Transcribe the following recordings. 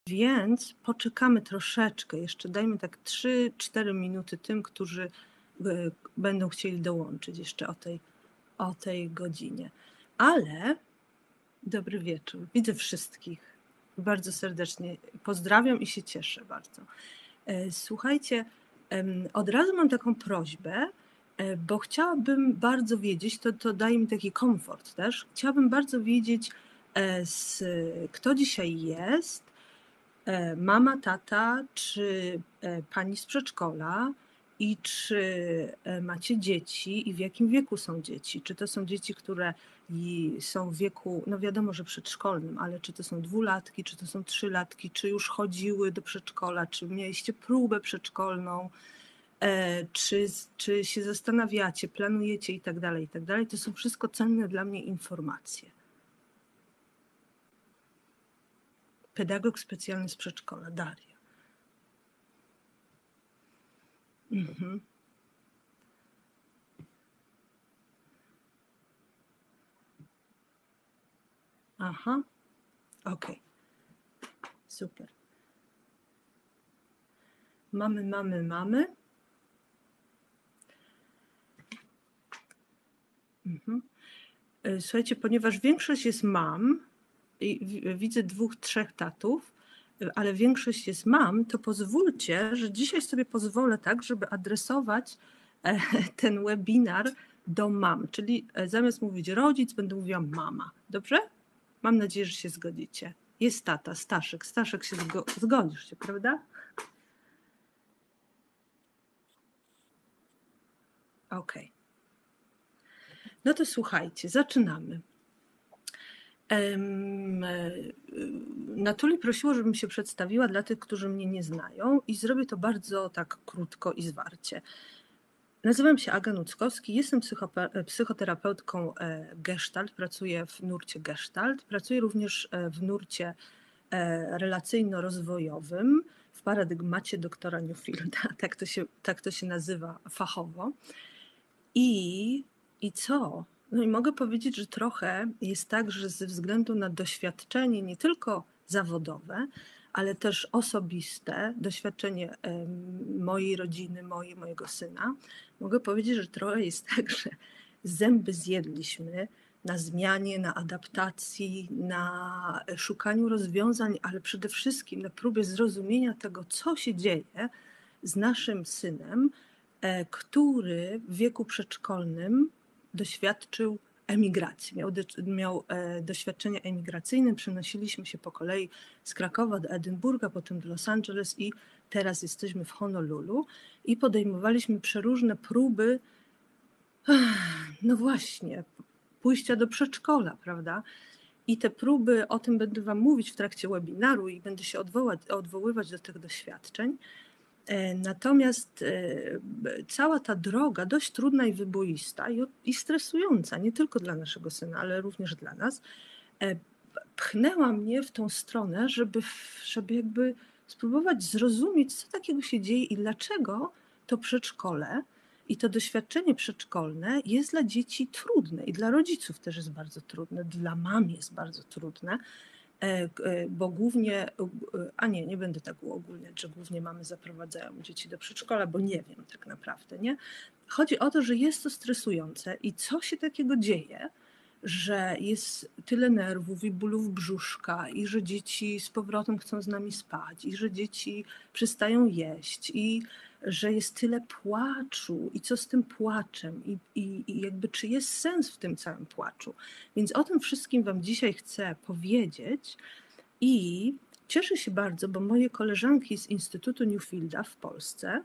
Więc poczekamy troszeczkę, jeszcze dajmy tak 3-4 minuty tym, którzy będą chcieli dołączyć jeszcze o tej godzinie. Ale dobry wieczór, widzę wszystkich bardzo serdecznie, pozdrawiam i się cieszę bardzo. Słuchajcie, od razu mam taką prośbę, bo chciałabym bardzo wiedzieć, to daje mi taki komfort też, chciałabym bardzo wiedzieć, kto dzisiaj jest, mama, tata, czy pani z przedszkola i czy macie dzieci i w jakim wieku są dzieci? Czy to są dzieci, które są w wieku, no wiadomo, że przedszkolnym, ale czy to są 2-latki, czy to są 3-latki, czy już chodziły do przedszkola, czy mieliście próbę przedszkolną, czy się zastanawiacie, planujecie i tak dalej, i tak dalej. To są wszystko cenne dla mnie informacje. Pedagog specjalny z przedszkola, Daria. Mhm. Aha, okej, super. Mamy. Mhm. Słuchajcie, ponieważ większość jest mam i widzę 2-3 tatów, ale większość jest mam, to pozwólcie, że dzisiaj sobie pozwolę tak, żeby adresować ten webinar do mam, czyli zamiast mówić rodzic, będę mówiła mama. Dobrze? Mam nadzieję, że się zgodzicie. Jest tata, Staszek. Staszek, się zgodzisz się, prawda? Okej. No to słuchajcie, zaczynamy. Natuli prosiło, żebym się przedstawiła dla tych, którzy mnie nie znają i zrobię to bardzo tak krótko i zwarcie. Nazywam się Aga Nuckowski, jestem psychoterapeutką Gestalt, pracuję w nurcie Gestalt, pracuję również w nurcie relacyjno-rozwojowym, w paradygmacie doktora Newfielda, tak to się nazywa fachowo. I co? No i mogę powiedzieć, że trochę jest tak, że ze względu na doświadczenie nie tylko zawodowe, ale też osobiste, doświadczenie mojej rodziny, mojego syna, mogę powiedzieć, że trochę jest tak, że zęby zjedliśmy na zmianie, na adaptacji, na szukaniu rozwiązań, ale przede wszystkim na próbie zrozumienia tego, co się dzieje z naszym synem, który w wieku przedszkolnym doświadczył emigracji, miał doświadczenia emigracyjne. Przenosiliśmy się po kolei z Krakowa do Edynburga, potem do Los Angeles i teraz jesteśmy w Honolulu i podejmowaliśmy przeróżne próby, no właśnie, pójścia do przedszkola, prawda? I te próby, o tym będę wam mówić w trakcie webinaru i będę się odwoływać do tych doświadczeń. Natomiast cała ta droga, dość trudna i wyboista i stresująca, nie tylko dla naszego syna, ale również dla nas, pchnęła mnie w tą stronę, żeby jakby spróbować zrozumieć, co takiego się dzieje i dlaczego to przedszkole i to doświadczenie przedszkolne jest dla dzieci trudne i dla rodziców też jest bardzo trudne, dla mam jest bardzo trudne, bo głównie, a nie będę tak uogólniać, że głównie mamy zaprowadzają dzieci do przedszkola, bo nie wiem tak naprawdę, nie? Chodzi o to, że jest to stresujące i co się takiego dzieje, że jest tyle nerwów i bólów brzuszka i że dzieci z powrotem chcą z nami spać i że dzieci przestają jeść i że jest tyle płaczu i co z tym płaczem i jakby czy jest sens w tym całym płaczu. Więc o tym wszystkim wam dzisiaj chcę powiedzieć i cieszę się bardzo, bo moje koleżanki z Instytutu Newfielda w Polsce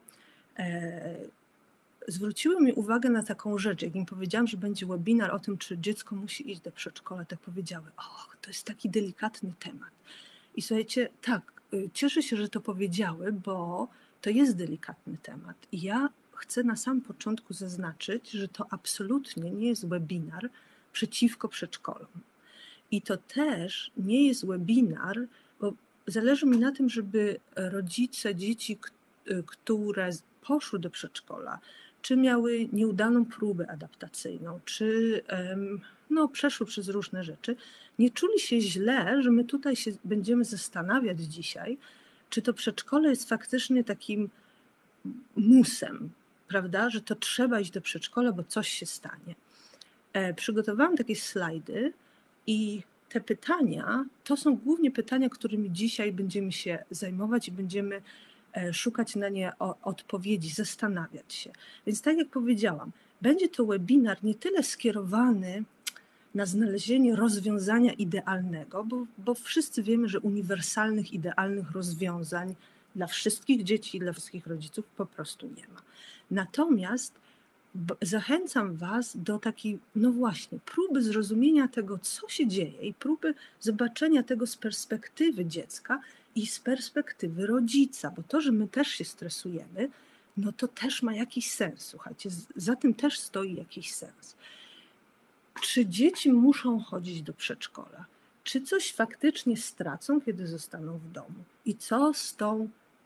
zwróciły mi uwagę na taką rzecz, jak im powiedziałam, że będzie webinar o tym, czy dziecko musi iść do przedszkola, tak powiedziały, to jest taki delikatny temat. I słuchajcie, tak, cieszę się, że to powiedziały, bo to jest delikatny temat. I ja chcę na samym początku zaznaczyć, że to absolutnie nie jest webinar przeciwko przedszkolom. I to też nie jest webinar, bo zależy mi na tym, żeby rodzice dzieci, które poszły do przedszkola, czy miały nieudaną próbę adaptacyjną, czy przeszły przez różne rzeczy, nie czuli się źle, że my tutaj się będziemy zastanawiać dzisiaj, czy to przedszkole jest faktycznie takim musem, prawda, że to trzeba iść do przedszkola, bo coś się stanie. Przygotowałam takie slajdy i te pytania to są głównie pytania, którymi dzisiaj będziemy się zajmować i będziemy szukać na nie odpowiedzi, zastanawiać się. Więc tak jak powiedziałam, będzie to webinar nie tyle skierowany na znalezienie rozwiązania idealnego, bo wszyscy wiemy, że uniwersalnych, idealnych rozwiązań dla wszystkich dzieci i dla wszystkich rodziców po prostu nie ma. Natomiast zachęcam Was do takiej, no właśnie, próby zrozumienia tego, co się dzieje i próby zobaczenia tego z perspektywy dziecka i z perspektywy rodzica, bo to, że my też się stresujemy, no to też ma jakiś sens, słuchajcie, za tym też stoi jakiś sens. Czy dzieci muszą chodzić do przedszkola? Czy coś faktycznie stracą, kiedy zostaną w domu? I co z tą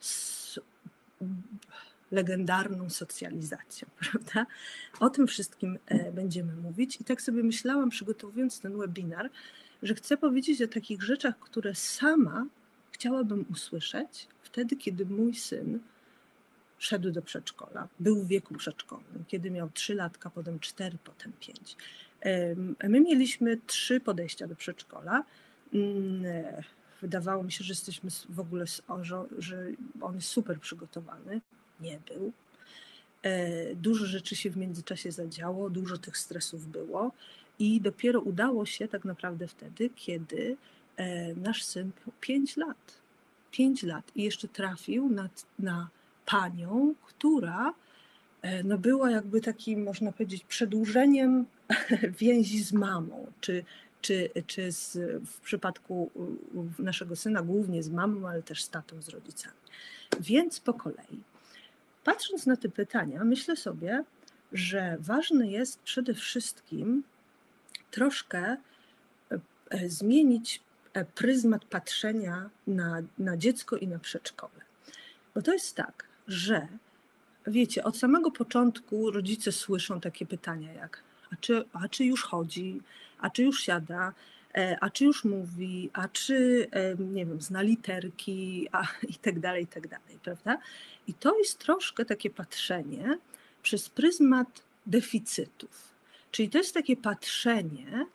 legendarną socjalizacją, prawda? O tym wszystkim będziemy mówić. I tak sobie myślałam, przygotowując ten webinar, że chcę powiedzieć o takich rzeczach, które sama chciałabym usłyszeć wtedy, kiedy mój syn szedł do przedszkola, był w wieku przedszkolnym, kiedy miał 3 latka, potem 4, potem 5. My mieliśmy 3 podejścia do przedszkola. Wydawało mi się, że jesteśmy w ogóle, że on jest super przygotowany. Nie był. Dużo rzeczy się w międzyczasie zadziało, dużo tych stresów było i dopiero udało się tak naprawdę wtedy, kiedy nasz syn miał 5 lat. 5 lat i jeszcze trafił na panią, która no była jakby takim, można powiedzieć, przedłużeniem więzi z mamą, czy w przypadku naszego syna głównie z mamą, ale też z tatą, z rodzicami. Więc po kolei. Patrząc na te pytania, myślę sobie, że ważne jest przede wszystkim troszkę zmienić pryzmat patrzenia na dziecko i na przedszkole. Bo to jest tak, że wiecie, od samego początku rodzice słyszą takie pytania jak a czy już chodzi, a czy już siada, a czy już mówi, a czy, nie wiem, zna literki, i tak dalej, prawda? I to jest troszkę takie patrzenie przez pryzmat deficytów. Czyli to jest takie patrzenie,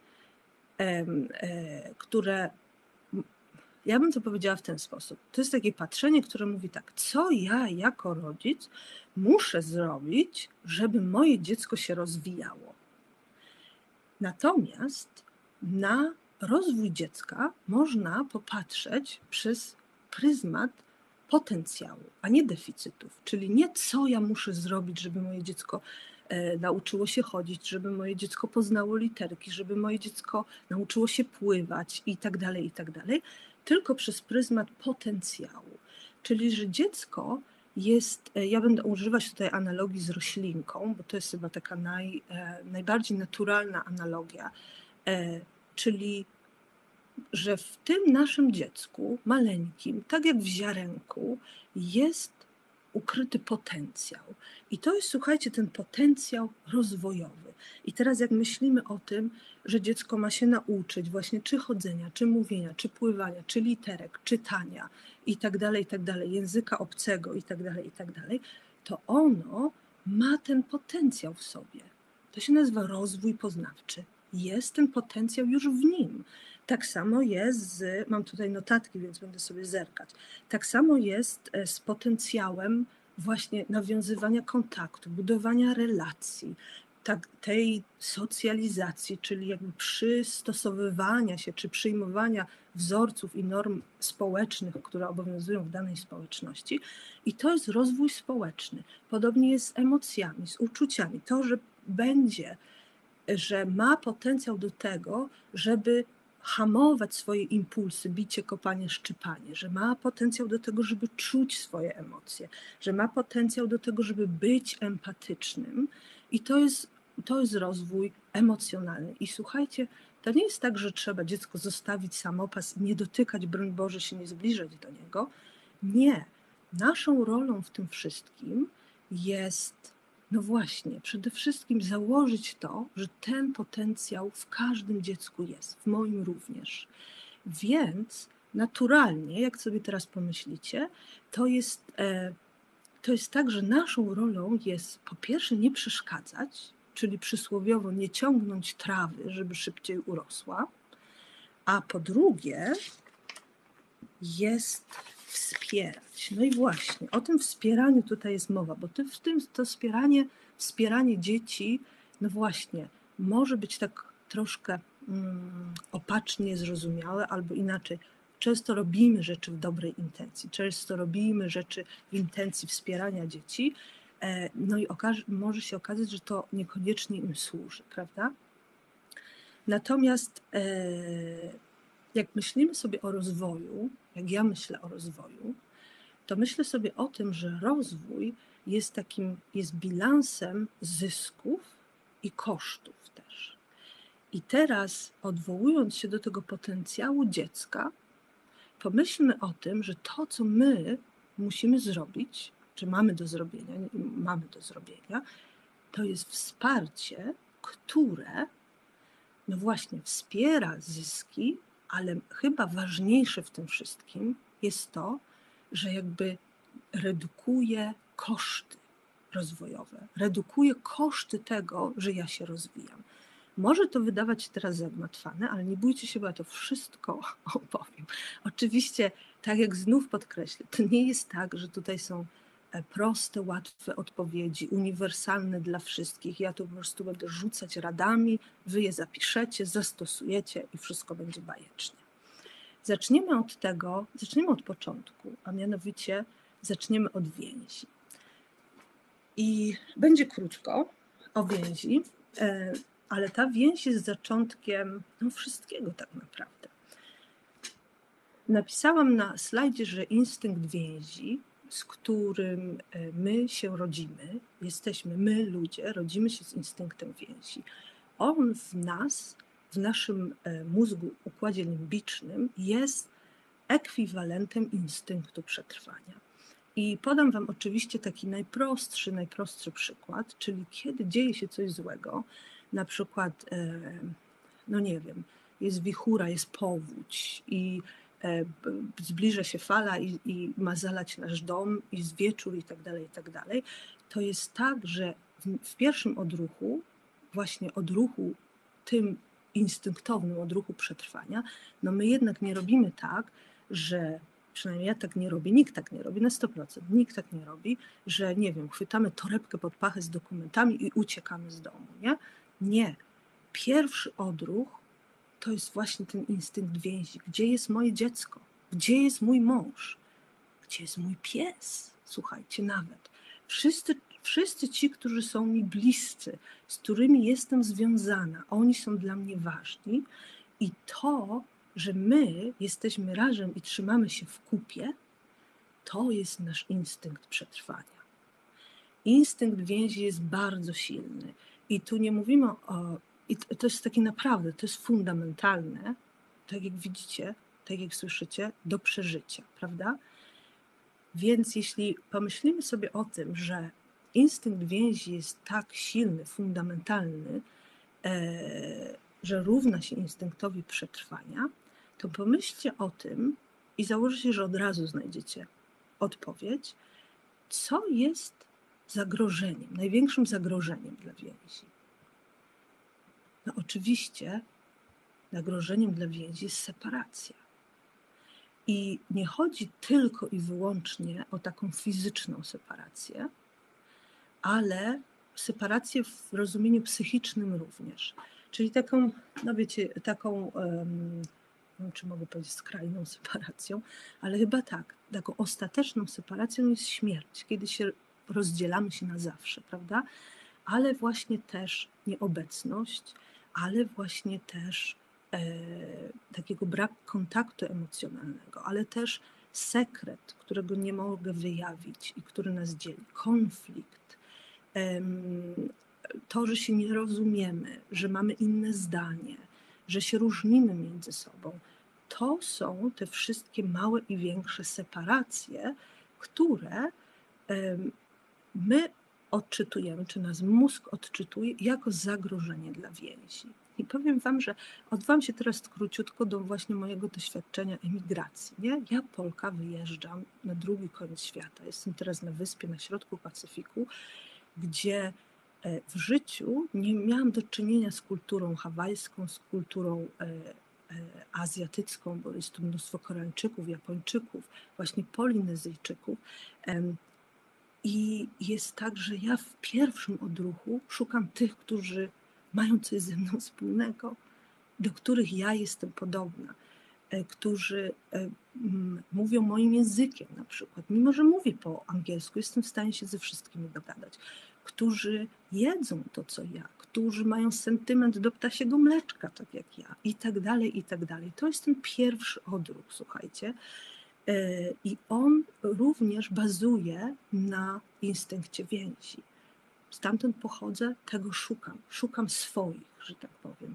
które, ja bym to powiedziała w ten sposób, to jest takie patrzenie, które mówi tak, co ja jako rodzic muszę zrobić, żeby moje dziecko się rozwijało. Natomiast na rozwój dziecka można popatrzeć przez pryzmat potencjału, a nie deficytów. Czyli nie co ja muszę zrobić, żeby moje dziecko nauczyło się chodzić, żeby moje dziecko poznało literki, żeby moje dziecko nauczyło się pływać i tak dalej, tylko przez pryzmat potencjału. Czyli, że dziecko jest, ja będę używać tutaj analogii z roślinką, bo to jest chyba taka najbardziej naturalna analogia, czyli że w tym naszym dziecku maleńkim, tak jak w ziarenku, jest ukryty potencjał. I to jest, słuchajcie, ten potencjał rozwojowy. I teraz jak myślimy o tym, że dziecko ma się nauczyć właśnie czy chodzenia, czy mówienia, czy pływania, czy literek, czytania i tak dalej, języka obcego i tak dalej, to ono ma ten potencjał w sobie. To się nazywa rozwój poznawczy. Jest ten potencjał już w nim. Tak samo jest mam tutaj notatki, więc będę sobie zerkać. Tak samo jest z potencjałem właśnie nawiązywania kontaktu, budowania relacji, tej socjalizacji, czyli jakby przystosowywania się, czy przyjmowania wzorców i norm społecznych, które obowiązują w danej społeczności. I to jest rozwój społeczny. Podobnie jest z emocjami, z uczuciami. To, że ma potencjał do tego, żeby hamować swoje impulsy, bicie, kopanie, szczypanie, że ma potencjał do tego, żeby czuć swoje emocje, że ma potencjał do tego, żeby być empatycznym i to jest rozwój emocjonalny. I słuchajcie, to nie jest tak, że trzeba dziecko zostawić samopas i nie dotykać, broń Boże, się nie zbliżać do niego. Nie. Naszą rolą w tym wszystkim jest No właśnie, przede wszystkim założyć to, że ten potencjał w każdym dziecku jest, w moim również. Więc naturalnie, jak sobie teraz pomyślicie, to jest tak, że naszą rolą jest po pierwsze nie przeszkadzać, czyli przysłowiowo nie ciągnąć trawy, żeby szybciej urosła, a po drugie jest wspierać. No i właśnie o tym wspieraniu tutaj jest mowa, bo to wspieranie dzieci, no właśnie, może być tak troszkę opacznie zrozumiałe, albo inaczej. Często robimy rzeczy w dobrej intencji, często robimy rzeczy w intencji wspierania dzieci, no i może się okazać, że to niekoniecznie im służy, prawda? Natomiast jak myślimy sobie o rozwoju, jak ja myślę o rozwoju, to myślę sobie o tym, że rozwój jest bilansem zysków i kosztów też. I teraz, odwołując się do tego potencjału dziecka, pomyślmy o tym, że to, co my musimy zrobić, czy mamy do zrobienia, to jest wsparcie, które, no właśnie, wspiera zyski, ale chyba ważniejsze w tym wszystkim jest to, że jakby redukuje koszty rozwojowe, redukuje koszty tego, że ja się rozwijam. Może to wydawać się teraz zagmatwane, ale nie bójcie się, bo ja to wszystko opowiem. Oczywiście, tak jak znów podkreślę, to nie jest tak, że tutaj są proste, łatwe odpowiedzi, uniwersalne dla wszystkich. Ja tu po prostu będę rzucać radami, wy je zapiszecie, zastosujecie i wszystko będzie bajecznie. Zaczniemy od początku, a mianowicie zaczniemy od więzi. I będzie krótko o więzi, ale ta więź jest zaczątkiem wszystkiego tak naprawdę. Napisałam na slajdzie, że instynkt więzi, z którym my się rodzimy, my ludzie, rodzimy się z instynktem więzi. On w nas, w naszym mózgu, układzie limbicznym jest ekwiwalentem instynktu przetrwania. I podam wam oczywiście taki najprostszy przykład, czyli kiedy dzieje się coś złego, na przykład, no nie wiem, jest wichura, jest powódź i zbliża się fala i ma zalać nasz dom, i jest wieczór i tak dalej, to jest tak, że w pierwszym odruchu, właśnie odruchu tym instynktownym, odruchu przetrwania, no my jednak nie robimy tak, że przynajmniej ja tak nie robię, nikt tak nie robi, na 100%, nikt tak nie robi, że nie wiem, chwytamy torebkę pod pachę z dokumentami i uciekamy z domu, nie? Nie. Pierwszy odruch to jest właśnie ten instynkt więzi. Gdzie jest moje dziecko? Gdzie jest mój mąż? Gdzie jest mój pies? Słuchajcie, nawet. Wszyscy ci, którzy są mi bliscy, z którymi jestem związana, oni są dla mnie ważni i to, że my jesteśmy razem i trzymamy się w kupie, to jest nasz instynkt przetrwania. Instynkt więzi jest bardzo silny i tu nie mówimy i to jest takie naprawdę, to jest fundamentalne, tak jak widzicie, tak jak słyszycie, do przeżycia, prawda? Więc jeśli pomyślimy sobie o tym, że instynkt więzi jest tak silny, fundamentalny, że równa się instynktowi przetrwania, to pomyślcie o tym i założę się, że od razu znajdziecie odpowiedź, co jest zagrożeniem, największym zagrożeniem dla więzi. No oczywiście zagrożeniem dla więzi jest separacja. I nie chodzi tylko i wyłącznie o taką fizyczną separację, ale separację w rozumieniu psychicznym również. Czyli taką, no wiecie, taką, nie wiem, czy mogę powiedzieć skrajną separacją, ale chyba tak, taką ostateczną separacją jest śmierć, kiedy się rozdzielamy się na zawsze, prawda? Ale właśnie też nieobecność, ale właśnie też takiego braku kontaktu emocjonalnego, ale też sekret, którego nie mogę wyjawić i który nas dzieli, konflikt, to, że się nie rozumiemy, że mamy inne zdanie, że się różnimy między sobą. To są te wszystkie małe i większe separacje, które my odczytujemy, czy nasz mózg odczytuje jako zagrożenie dla więzi. I powiem wam, że odwołam się teraz króciutko do właśnie mojego doświadczenia emigracji. Nie? Ja, Polka, wyjeżdżam na drugi koniec świata. Jestem teraz na wyspie na środku Pacyfiku, gdzie w życiu nie miałam do czynienia z kulturą hawajską, z kulturą azjatycką, bo jest tu mnóstwo Koreańczyków, Japończyków, właśnie Polinezyjczyków. I jest tak, że ja w pierwszym odruchu szukam tych, którzy mają coś ze mną wspólnego, do których ja jestem podobna, którzy mówią moim językiem na przykład, mimo że mówię po angielsku, jestem w stanie się ze wszystkimi dogadać, którzy jedzą to, co ja, którzy mają sentyment do ptasiego mleczka, tak jak ja, i tak dalej, i tak dalej. To jest ten pierwszy odruch, słuchajcie. I on również bazuje na instynkcie więzi. Stamtąd pochodzę, tego szukam. Szukam swoich, że tak powiem.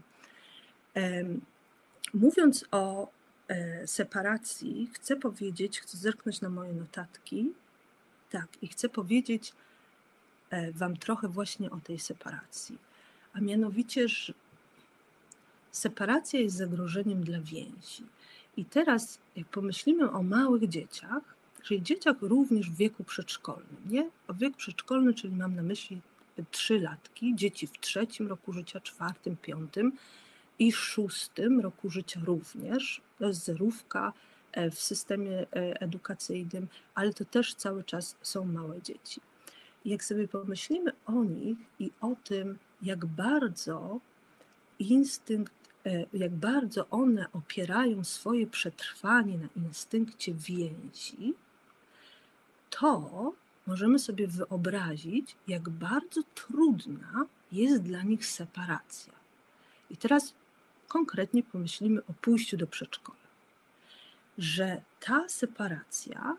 Mówiąc o separacji, chcę zerknąć na moje notatki. Tak, i chcę powiedzieć wam trochę właśnie o tej separacji. A mianowicie, że separacja jest zagrożeniem dla więzi. I teraz, jak pomyślimy o małych dzieciach, czyli dzieciach również w wieku przedszkolnym, nie? O wiek przedszkolny, czyli mam na myśli 3-latki, dzieci w 3. roku życia, 4., 5. i 6. roku życia również. To jest zerówka w systemie edukacyjnym, ale to też cały czas są małe dzieci. Jak sobie pomyślimy o nich i o tym, jak bardzo one opierają swoje przetrwanie na instynkcie więzi, to możemy sobie wyobrazić, jak bardzo trudna jest dla nich separacja. I teraz konkretnie pomyślimy o pójściu do przedszkola. Że ta separacja,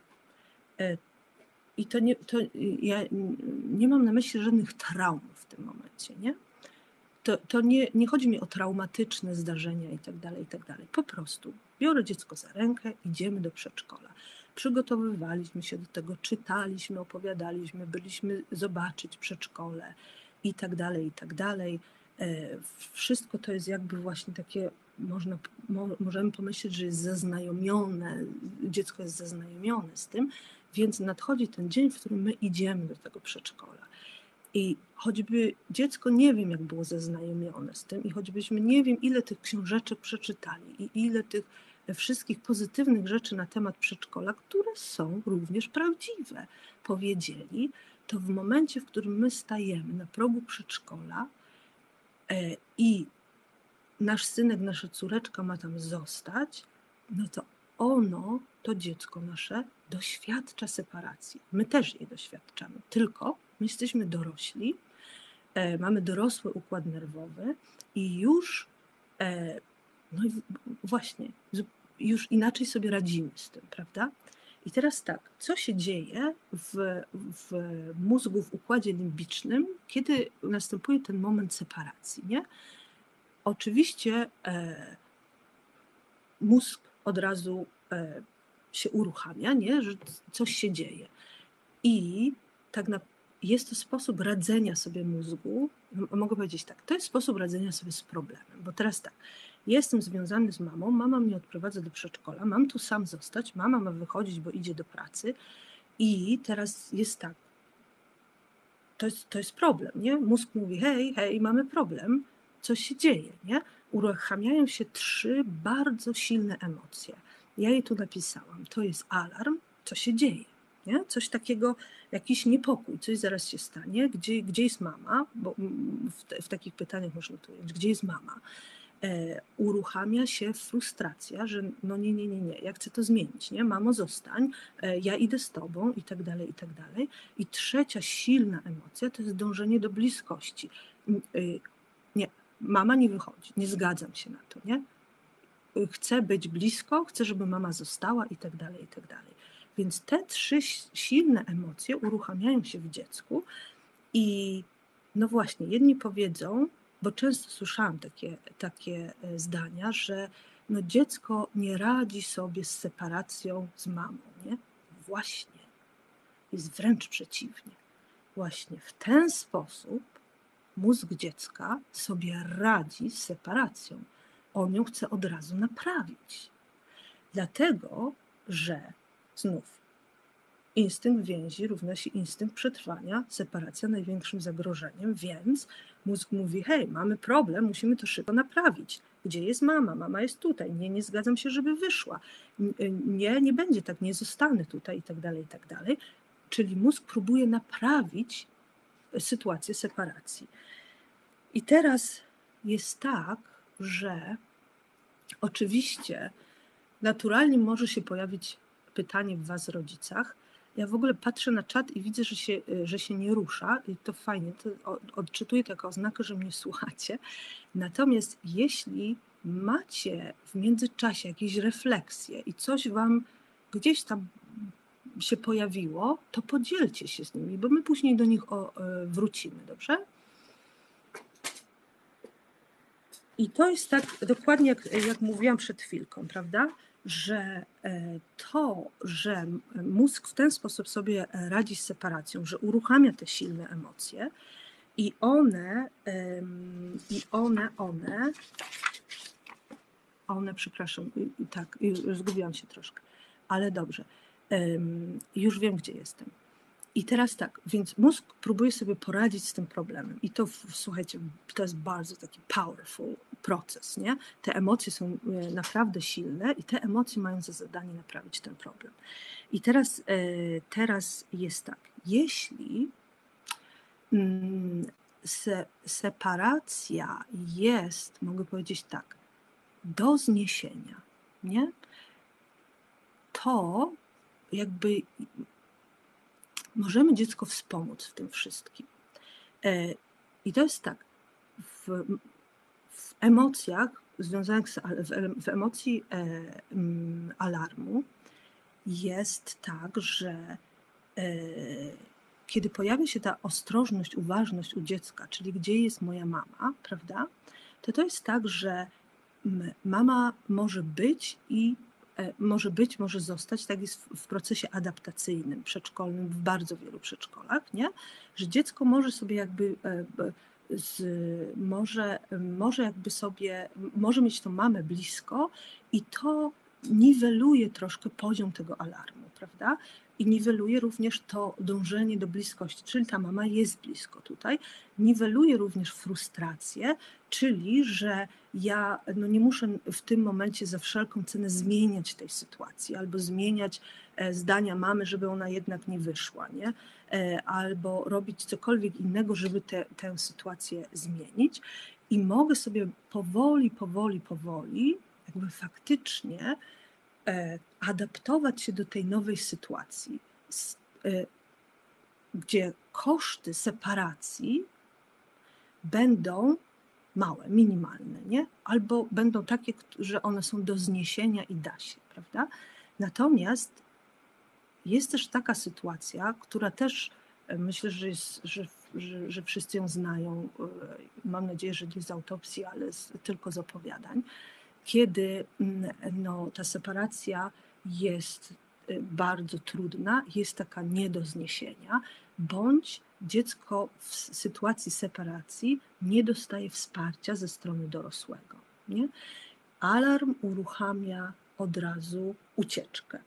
i ja nie mam na myśli żadnych traum w tym momencie, nie? To nie chodzi mi o traumatyczne zdarzenia i tak dalej. Po prostu biorę dziecko za rękę, idziemy do przedszkola. Przygotowywaliśmy się do tego, czytaliśmy, opowiadaliśmy, byliśmy zobaczyć przedszkole i tak dalej. Wszystko to jest jakby właśnie takie, możemy pomyśleć, że jest zaznajomione, dziecko jest zaznajomione z tym, więc nadchodzi ten dzień, w którym my idziemy do tego przedszkola. I choćby dziecko nie wiem, jak było zaznajomione z tym, i choćbyśmy nie wiem, ile tych książeczek przeczytali i ile tych wszystkich pozytywnych rzeczy na temat przedszkola, które są również prawdziwe, powiedzieli, to w momencie, w którym my stajemy na progu przedszkola i nasz synek, nasza córeczka ma tam zostać, no to to dziecko nasze doświadcza separacji. My też jej doświadczamy, tylko my jesteśmy dorośli, mamy dorosły układ nerwowy i już, no i właśnie, już inaczej sobie radzimy z tym, prawda? I teraz tak, co się dzieje w mózgu, w układzie limbicznym, kiedy następuje ten moment separacji, nie? Oczywiście mózg od razu się uruchamia, nie? Że coś się dzieje. I tak jest to sposób radzenia sobie mózgu, mogę powiedzieć tak, to jest sposób radzenia sobie z problemem, bo teraz tak, jestem związany z mamą, mama mnie odprowadza do przedszkola, mam tu sam zostać, mama ma wychodzić, bo idzie do pracy i teraz jest tak, to jest problem, nie? Mózg mówi, hej, mamy problem, coś się dzieje, nie? Uruchamiają się 3 bardzo silne emocje. Ja je tu napisałam, to jest alarm, co się dzieje. Nie? Coś takiego, jakiś niepokój, coś zaraz się stanie, gdzie jest mama, bo w takich pytaniach można to ująć, gdzie jest mama. Uruchamia się frustracja, że no nie, ja chcę to zmienić, nie? Mamo, zostań, ja idę z tobą i tak dalej. I 3. silna emocja to jest dążenie do bliskości. Nie, mama nie wychodzi, nie zgadzam się na to, nie? Chcę być blisko, chcę, żeby mama została i tak dalej. Więc te 3 silne emocje uruchamiają się w dziecku i no właśnie, jedni powiedzą, bo często słyszałam takie zdania, że no dziecko nie radzi sobie z separacją z mamą, nie? Właśnie, jest wręcz przeciwnie. właśnie w ten sposób mózg dziecka sobie radzi z separacją. On ją chce od razu naprawić. Dlatego, że znów instynkt więzi równa się instynkt przetrwania, separacja największym zagrożeniem, więc mózg mówi, hej, mamy problem, musimy to szybko naprawić. Gdzie jest mama? Mama jest tutaj. Nie, nie zgadzam się, żeby wyszła. Nie, nie będzie tak, nie zostanę tutaj i tak dalej, i tak dalej. Czyli mózg próbuje naprawić sytuację separacji. I teraz jest tak, że oczywiście naturalnie może się pojawić pytanie w was, rodzicach. Ja w ogóle patrzę na czat i widzę, że się nie rusza i to fajnie, to odczytuję to jako oznakę, że mnie słuchacie. Natomiast jeśli macie w międzyczasie jakieś refleksje i coś wam gdzieś tam się pojawiło, to podzielcie się z nimi, bo my później do nich wrócimy, dobrze? I to jest tak dokładnie jak mówiłam przed chwilką, prawda? Że to, że mózg w ten sposób sobie radzi z separacją, że uruchamia te silne emocje i one, przepraszam, tak, już zgubiłam się troszkę, ale dobrze, już wiem, gdzie jestem. I teraz tak, więc mózg próbuje sobie poradzić z tym problemem i to, słuchajcie, to jest bardzo taki powerful proces, nie? Te emocje są naprawdę silne i te emocje mają za zadanie naprawić ten problem. I teraz jest tak, jeśli separacja jest, mogę powiedzieć tak, do zniesienia, nie? To jakby możemy dziecko wspomóc w tym wszystkim. I to jest tak, w emocjach związanych w emocji alarmu jest tak, że kiedy pojawia się ta ostrożność, uważność u dziecka, czyli gdzie jest moja mama, prawda, to jest tak, że mama może być i może zostać, tak jest w procesie adaptacyjnym, przedszkolnym, w bardzo wielu przedszkolach, nie? Że dziecko może sobie jakby może mieć tą mamę blisko i to niweluje troszkę poziom tego alarmu, prawda? I niweluje również to dążenie do bliskości, czyli ta mama jest blisko tutaj, niweluje również frustrację, czyli że ja nie muszę w tym momencie za wszelką cenę zmieniać tej sytuacji albo zmieniać zdania mamy, żeby ona jednak nie wyszła, nie? Albo robić cokolwiek innego, żeby tę sytuację zmienić. I mogę sobie powoli, jakby faktycznie adaptować się do tej nowej sytuacji, gdzie koszty separacji będą małe, minimalne, nie? Albo będą takie, że one są do zniesienia i da się, prawda? Natomiast jest też taka sytuacja, która też myślę, że wszyscy ją znają, mam nadzieję, że nie z autopsji, ale tylko z opowiadań, kiedy ta separacja jest bardzo trudna, jest taka nie do zniesienia, bądź dziecko w sytuacji separacji nie dostaje wsparcia ze strony dorosłego. Nie? Alarm uruchamia od razu ucieczkę.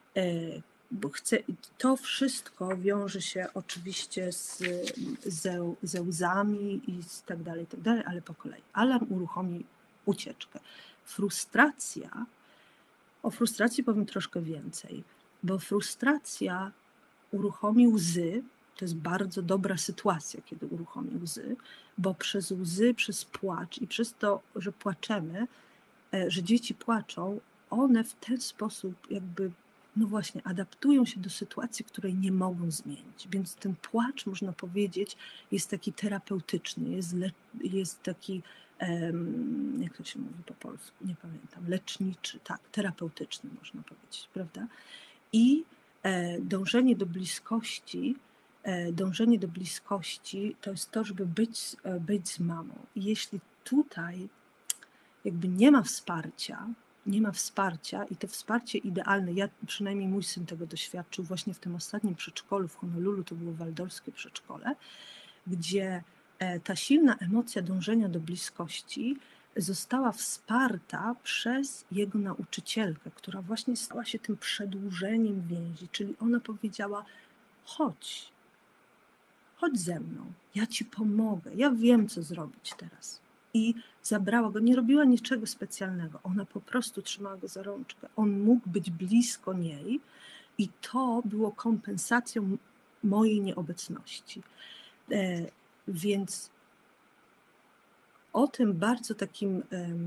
To wszystko wiąże się oczywiście ze łzami i tak dalej, ale po kolei. Alarm uruchomi ucieczkę. O frustracji powiem troszkę więcej, bo frustracja uruchomi łzy, to jest bardzo dobra sytuacja, kiedy uruchomi łzy, bo przez łzy, przez płacz i przez to, że płaczemy, że dzieci płaczą, one w ten sposób jakby, właśnie, adaptują się do sytuacji, której nie mogą zmienić. Więc ten płacz, można powiedzieć, jest taki terapeutyczny, jest taki, jak to się mówi po polsku, nie pamiętam, leczniczy, tak, terapeutyczny można powiedzieć, prawda? I dążenie do bliskości to jest to, żeby być z mamą. I jeśli tutaj jakby nie ma wsparcia, nie ma wsparcia i to wsparcie idealne, ja przynajmniej mój syn tego doświadczył właśnie w tym ostatnim przedszkolu w Honolulu, to było waldorfskie przedszkole, gdzie ta silna emocja dążenia do bliskości została wsparta przez jego nauczycielkę, która właśnie stała się tym przedłużeniem więzi, czyli ona powiedziała: chodź ze mną, ja ci pomogę, ja wiem, co zrobić teraz. I zabrała go, nie robiła niczego specjalnego, ona po prostu trzymała go za rączkę. On mógł być blisko niej i to było kompensacją mojej nieobecności. Więc o tym bardzo takim,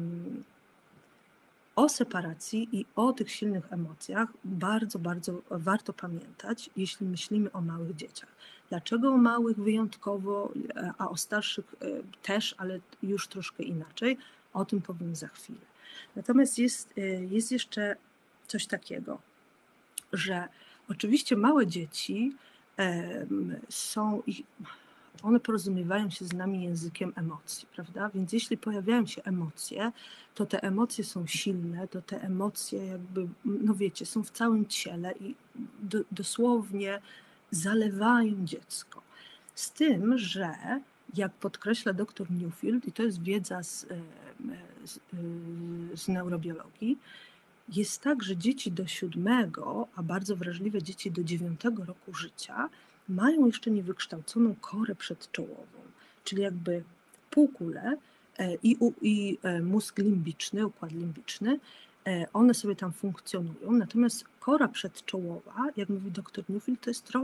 o separacji i o tych silnych emocjach bardzo, bardzo warto pamiętać, jeśli myślimy o małych dzieciach. Dlaczego o małych wyjątkowo, a o starszych też, ale już troszkę inaczej, o tym powiem za chwilę. Natomiast jest jeszcze coś takiego, że oczywiście małe dzieci one porozumiewają się z nami językiem emocji, prawda? Więc jeśli pojawiają się emocje, to te emocje są silne, to te emocje jakby, no wiecie, są w całym ciele i dosłownie zalewają dziecko. Z tym, że jak podkreśla dr Newfield, i to jest wiedza z neurobiologii, jest tak, że dzieci do 7, a bardzo wrażliwe dzieci do 9 roku życia mają jeszcze niewykształconą korę przedczołową, czyli jakby półkulę i mózg limbiczny, układ limbiczny, one sobie tam funkcjonują, natomiast kora przedczołowa, jak mówi dr Newfield,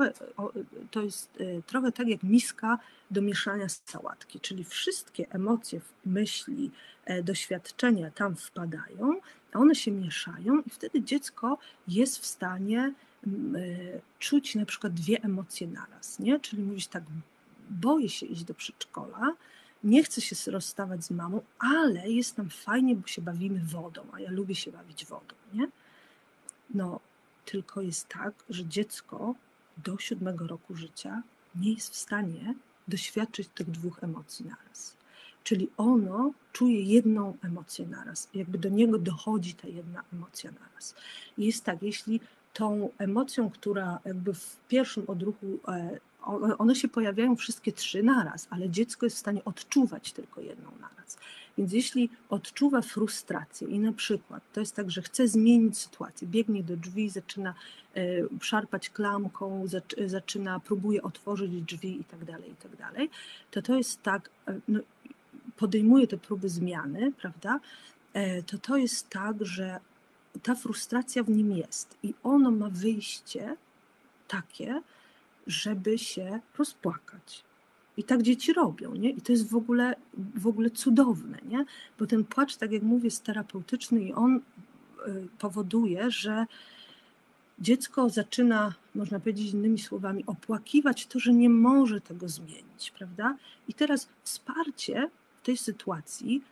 to jest trochę tak jak miska do mieszania sałatki, czyli wszystkie emocje, myśli, doświadczenia tam wpadają, a one się mieszają i wtedy dziecko jest w stanie czuć na przykład 2 emocje naraz, nie? Czyli mówisz tak: boję się iść do przedszkola, nie chcę się rozstawać z mamą, ale jest nam fajnie, bo się bawimy wodą, a ja lubię się bawić wodą, nie? No, tylko jest tak, że dziecko do 7 roku życia nie jest w stanie doświadczyć tych 2 emocji naraz. Czyli ono czuje jedną emocję naraz, jakby do niego dochodzi ta jedna emocja naraz. I jest tak, jeśli tą emocją, która jakby w pierwszym odruchu, one się pojawiają wszystkie 3 naraz, ale dziecko jest w stanie odczuwać tylko jedną naraz. Więc jeśli odczuwa frustrację i na przykład to jest tak, że chce zmienić sytuację, biegnie do drzwi, zaczyna szarpać klamką, próbuje otworzyć drzwi i tak dalej, to jest tak, no, podejmuje te próby zmiany, prawda, to jest tak, że ta frustracja w nim jest i ono ma wyjście takie, żeby się rozpłakać. I tak dzieci robią, nie? I to jest w ogóle cudowne, nie? Bo ten płacz, tak jak mówię, jest terapeutyczny i on powoduje, że dziecko zaczyna, można powiedzieć innymi słowami, opłakiwać to, że nie może tego zmienić, prawda? I teraz wsparcie w tej sytuacji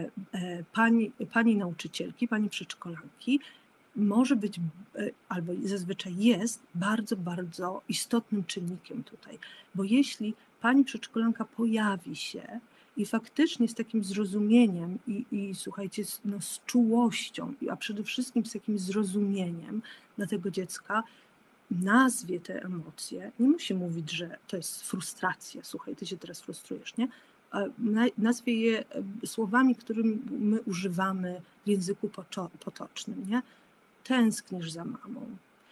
pani nauczycielki, pani przedszkolanki może być, albo zazwyczaj jest bardzo, bardzo istotnym czynnikiem tutaj, bo jeśli pani przedszkolanka pojawi się i faktycznie z takim zrozumieniem i słuchajcie, no, z czułością, a przede wszystkim z takim zrozumieniem dla tego dziecka, nazwie te emocje, nie musi mówić, że to jest frustracja, słuchaj, ty się teraz frustrujesz, nie? Nazwie je słowami, którym my używamy w języku potocznym, nie? Tęsknisz za mamą.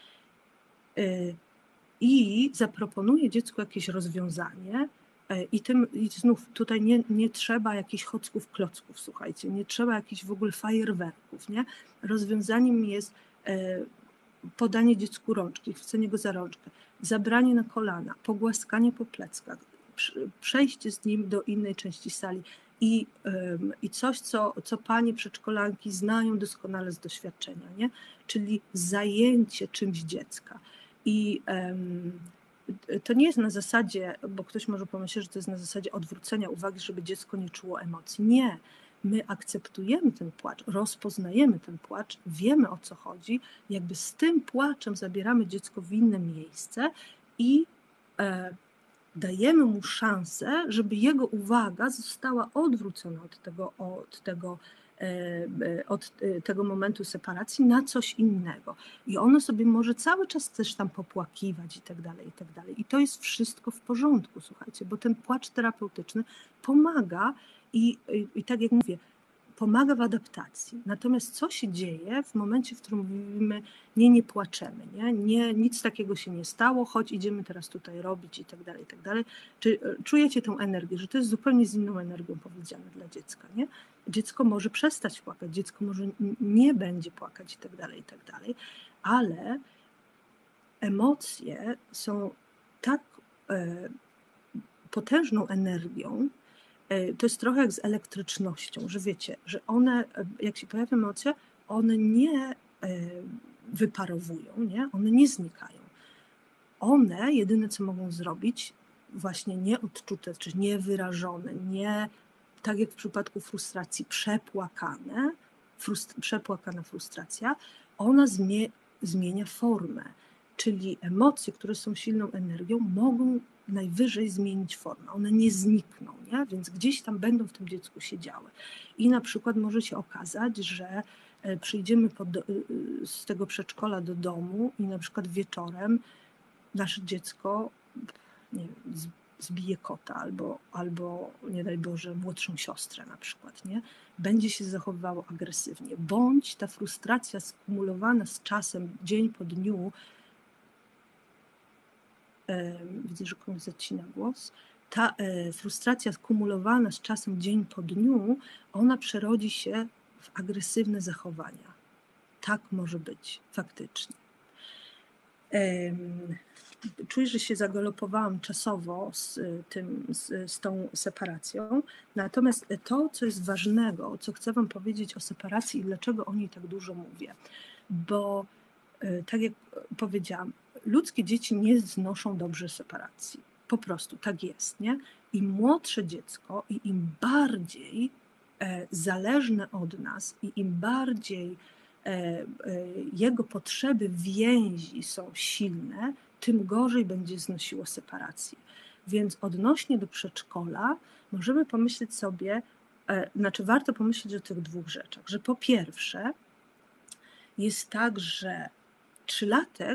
I zaproponuje dziecku jakieś rozwiązanie i znów tutaj nie trzeba jakichś chocków, klocków, słuchajcie, nie trzeba jakichś w ogóle fajerwerków, nie? Rozwiązaniem jest podanie dziecku rączki, chwycenie go za rączkę, zabranie na kolana, pogłaskanie po pleckach, przejście z nim do innej części sali i coś, co panie przedszkolanki znają doskonale z doświadczenia, nie? Czyli zajęcie czymś dziecka. I to nie jest na zasadzie, bo ktoś może pomyśleć, że to jest na zasadzie odwrócenia uwagi, żeby dziecko nie czuło emocji. Nie. My akceptujemy ten płacz, rozpoznajemy ten płacz, wiemy, o co chodzi, jakby z tym płaczem zabieramy dziecko w inne miejsce i dajemy mu szansę, żeby jego uwaga została odwrócona od tego od tego momentu separacji na coś innego. I ono sobie może cały czas też tam popłakiwać i tak dalej, i tak dalej. I to jest wszystko w porządku, słuchajcie, bo ten płacz terapeutyczny pomaga i tak jak mówię, pomaga w adaptacji. Natomiast co się dzieje w momencie, w którym mówimy, nie płaczemy, nie, nic takiego się nie stało, choć idziemy teraz tutaj robić i tak dalej, i tak dalej. Czy czujecie tę energię, że to jest zupełnie z inną energią powiedziane dla dziecka, nie? Dziecko może przestać płakać, dziecko może nie będzie płakać i tak dalej, ale emocje są tak potężną energią. To jest trochę jak z elektrycznością, że wiecie, że one, jak się pojawią emocje, one nie wyparowują, nie? One nie znikają. One jedyne, co mogą zrobić, właśnie nieodczute, czy niewyrażone, nie tak jak w przypadku frustracji, przepłakana frustracja, ona zmienia formę. Czyli emocje, które są silną energią, mogą najwyżej zmienić formę. One nie znikną, nie? Więc gdzieś tam będą w tym dziecku siedziały. I na przykład może się okazać, że przyjdziemy z tego przedszkola do domu i na przykład wieczorem nasze dziecko, nie wiem, zbije kota albo nie daj Boże młodszą siostrę na przykład, nie? Będzie się zachowywało agresywnie, bądź ta frustracja skumulowana z czasem, dzień po dniu, widzę, że komuś zacina głos, ta frustracja skumulowana z czasem, dzień po dniu, ona przerodzi się w agresywne zachowania. Tak może być faktycznie. Czuję, że się zagalopowałam czasowo z tą separacją, natomiast to, co jest ważnego, co chcę wam powiedzieć o separacji i dlaczego o niej tak dużo mówię, bo tak jak powiedziałam, ludzkie dzieci nie znoszą dobrze separacji. Po prostu tak jest, nie? Im młodsze dziecko i im bardziej zależne od nas i im bardziej jego potrzeby więzi są silne, tym gorzej będzie znosiło separację. Więc odnośnie do przedszkola możemy pomyśleć sobie, warto pomyśleć o tych dwóch rzeczach, że po pierwsze jest tak, że 3-latek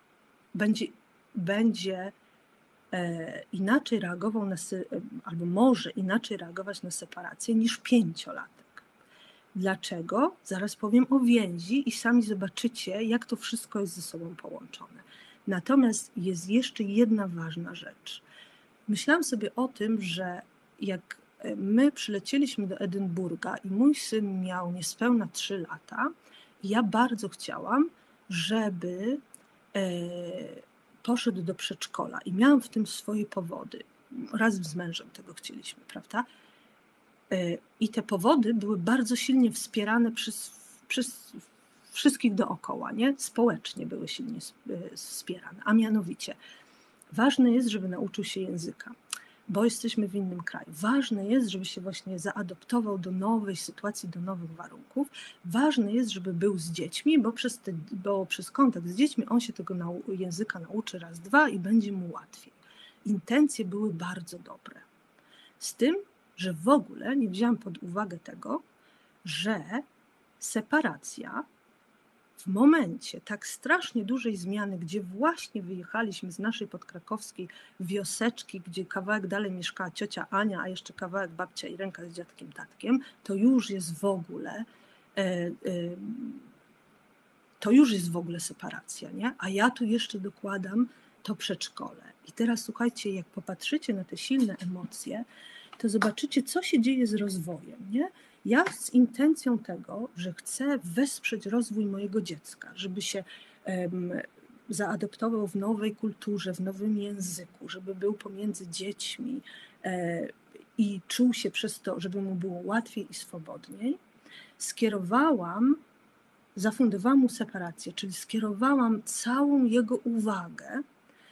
będzie inaczej reagował albo może inaczej reagować na separację niż 5-latek. Dlaczego? Zaraz powiem o więzi i sami zobaczycie, jak to wszystko jest ze sobą połączone. Natomiast jest jeszcze jedna ważna rzecz. Myślałam sobie o tym, że jak my przylecieliśmy do Edynburga i mój syn miał niespełna 3 lata, ja bardzo chciałam, żeby poszedł do przedszkola i miałam w tym swoje powody. Razem z mężem tego chcieliśmy, prawda? I te powody były bardzo silnie wspierane przez wszystkich dookoła, nie? Społecznie były silnie wspierane, a mianowicie ważne jest, żeby nauczył się języka, bo jesteśmy w innym kraju. Ważne jest, żeby się właśnie zaadoptował do nowej sytuacji, do nowych warunków. Ważne jest, żeby był z dziećmi, bo przez kontakt z dziećmi on się tego języka nauczy raz, dwa i będzie mu łatwiej. Intencje były bardzo dobre. Z tym, że w ogóle nie wzięłam pod uwagę tego, że separacja w momencie tak strasznie dużej zmiany, gdzie właśnie wyjechaliśmy z naszej podkrakowskiej wioseczki, gdzie kawałek dalej mieszkała ciocia Ania, a jeszcze kawałek babcia Irenka z dziadkiem tatkiem, to już jest w ogóle separacja, nie? A ja tu jeszcze dokładam to przedszkole. I teraz słuchajcie, jak popatrzycie na te silne emocje, to zobaczycie, co się dzieje z rozwojem, nie? Ja z intencją tego, że chcę wesprzeć rozwój mojego dziecka, żeby się zaadoptował w nowej kulturze, w nowym języku, żeby był pomiędzy dziećmi i czuł się przez to, żeby mu było łatwiej i swobodniej, zafundowałam mu separację, czyli skierowałam całą jego uwagę,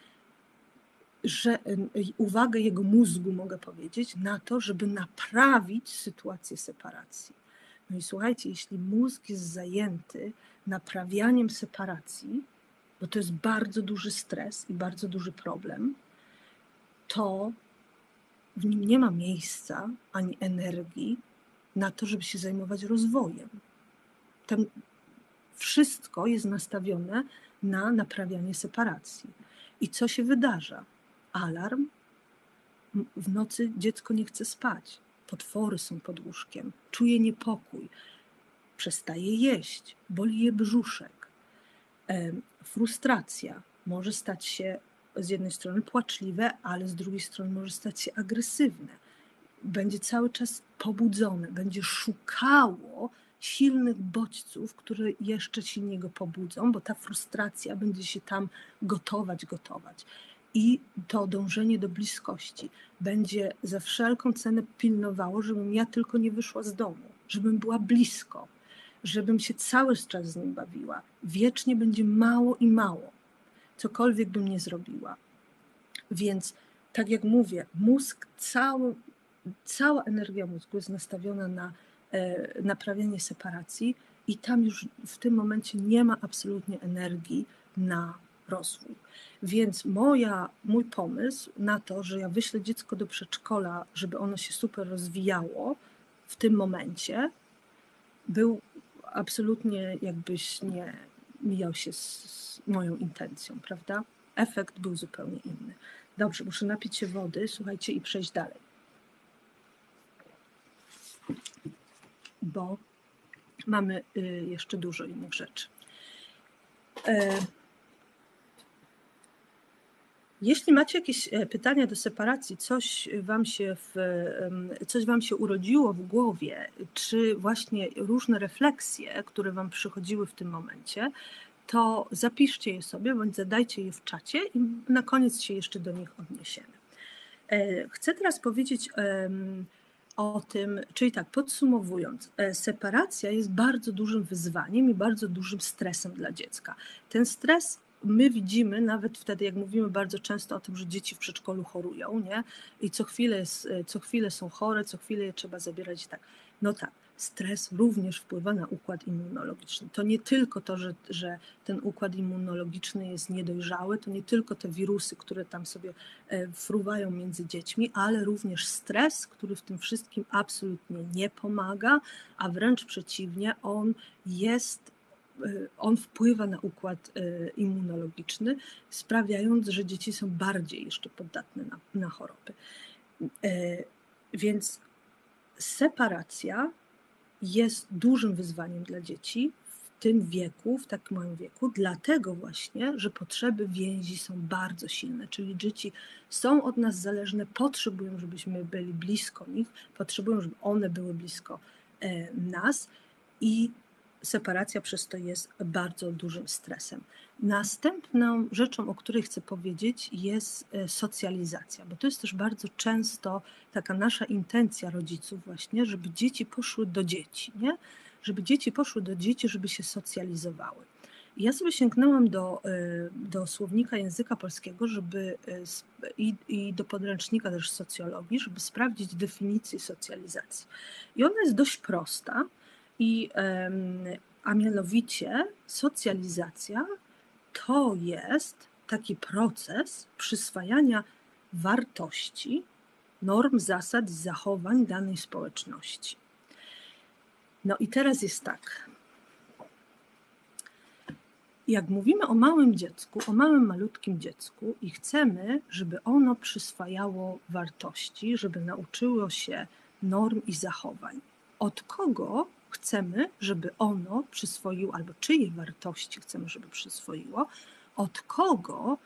uwagę jego mózgu, mogę powiedzieć, na to, żeby naprawić sytuację separacji. No i słuchajcie, jeśli mózg jest zajęty naprawianiem separacji, bo to jest bardzo duży stres i bardzo duży problem, to w nim nie ma miejsca ani energii na to, żeby się zajmować rozwojem. Tam wszystko jest nastawione na naprawianie separacji. I co się wydarza? Alarm. W nocy dziecko nie chce spać. Potwory są pod łóżkiem. Czuje niepokój. Przestaje jeść. Boli je brzuszek. Frustracja może stać się z jednej strony płaczliwe, ale z drugiej strony może stać się agresywne. Będzie cały czas pobudzone, będzie szukało silnych bodźców, które jeszcze silniej go pobudzą, bo ta frustracja będzie się tam gotować. I to dążenie do bliskości będzie za wszelką cenę pilnowało, żebym ja tylko nie wyszła z domu, żebym była blisko, żebym się cały czas z nim bawiła. Wiecznie będzie mało i mało, cokolwiek bym nie zrobiła. Więc tak jak mówię, mózg, cała energia mózgu jest nastawiona na naprawianie separacji i tam już w tym momencie nie ma absolutnie energii na rozwój. Więc mój pomysł na to, że ja wyślę dziecko do przedszkola, żeby ono się super rozwijało w tym momencie, był absolutnie jakbyś nie mijał się z moją intencją, prawda? Efekt był zupełnie inny. Dobrze, muszę napić się wody, słuchajcie, i przejść dalej. Bo mamy jeszcze dużo innych rzeczy. Jeśli macie jakieś pytania do separacji, coś wam się urodziło w głowie, czy właśnie różne refleksje, które wam przychodziły w tym momencie, to zapiszcie je sobie, bądź zadajcie je w czacie i na koniec się jeszcze do nich odniesiemy. Chcę teraz powiedzieć o tym, czyli tak, podsumowując, separacja jest bardzo dużym wyzwaniem i bardzo dużym stresem dla dziecka. Ten stres my widzimy nawet wtedy, jak mówimy bardzo często o tym, że dzieci w przedszkolu chorują, nie? I co chwilę są chore, co chwilę je trzeba zabierać i tak. No tak, stres również wpływa na układ immunologiczny. To nie tylko to, że ten układ immunologiczny jest niedojrzały, to nie tylko te wirusy, które tam sobie fruwają między dziećmi, ale również stres, który w tym wszystkim absolutnie nie pomaga, a wręcz przeciwnie, on wpływa na układ immunologiczny, sprawiając, że dzieci są bardziej jeszcze podatne na choroby. Więc separacja jest dużym wyzwaniem dla dzieci w tym wieku, w takim małym wieku, dlatego właśnie, że potrzeby więzi są bardzo silne, czyli dzieci są od nas zależne, potrzebują, żebyśmy byli blisko nich, potrzebują, żeby one były blisko nas i separacja przez to jest bardzo dużym stresem. Następną rzeczą, o której chcę powiedzieć, jest socjalizacja, bo to jest też bardzo często taka nasza intencja rodziców właśnie, żeby dzieci poszły do dzieci, nie? Żeby dzieci poszły do dzieci, żeby się socjalizowały. I ja sobie sięgnęłam do słownika języka polskiego, i do podręcznika też socjologii, żeby sprawdzić definicję socjalizacji. I ona jest dość prosta, a mianowicie socjalizacja to jest taki proces przyswajania wartości, norm, zasad, zachowań danej społeczności. No i teraz jest tak. Jak mówimy o małym dziecku, o małym, malutkim dziecku i chcemy, żeby ono przyswajało wartości, żeby nauczyło się norm i zachowań, od kogo chcemy, żeby ono przyswoiło, albo czyje wartości chcemy, żeby przyswoiło, od kogo,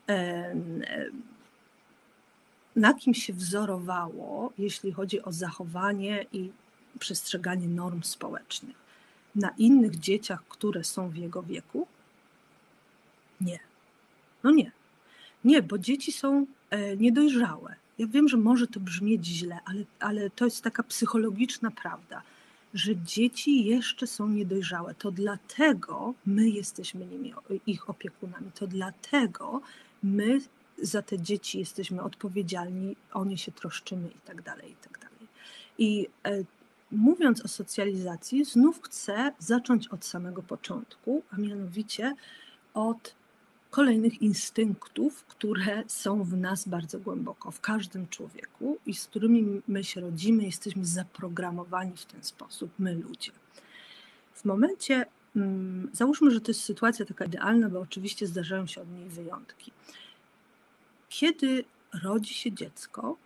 na kim się wzorowało, jeśli chodzi o zachowanie i przestrzeganie norm społecznych. Na innych dzieciach, które są w jego wieku? Nie. No nie. Nie, bo dzieci są niedojrzałe. Ja wiem, że może to brzmieć źle, ale to jest taka psychologiczna prawda, że dzieci jeszcze są niedojrzałe. To dlatego my jesteśmy ich opiekunami. To dlatego my za te dzieci jesteśmy odpowiedzialni, o nie się troszczymy i tak dalej, i tak dalej. I mówiąc o socjalizacji, znów chcę zacząć od samego początku, a mianowicie od kolejnych instynktów, które są w nas bardzo głęboko, w każdym człowieku i z którymi my się rodzimy, jesteśmy zaprogramowani w ten sposób, my ludzie. W momencie, załóżmy, że to jest sytuacja taka idealna, bo oczywiście zdarzają się od niej wyjątki. Kiedy rodzi się dziecko,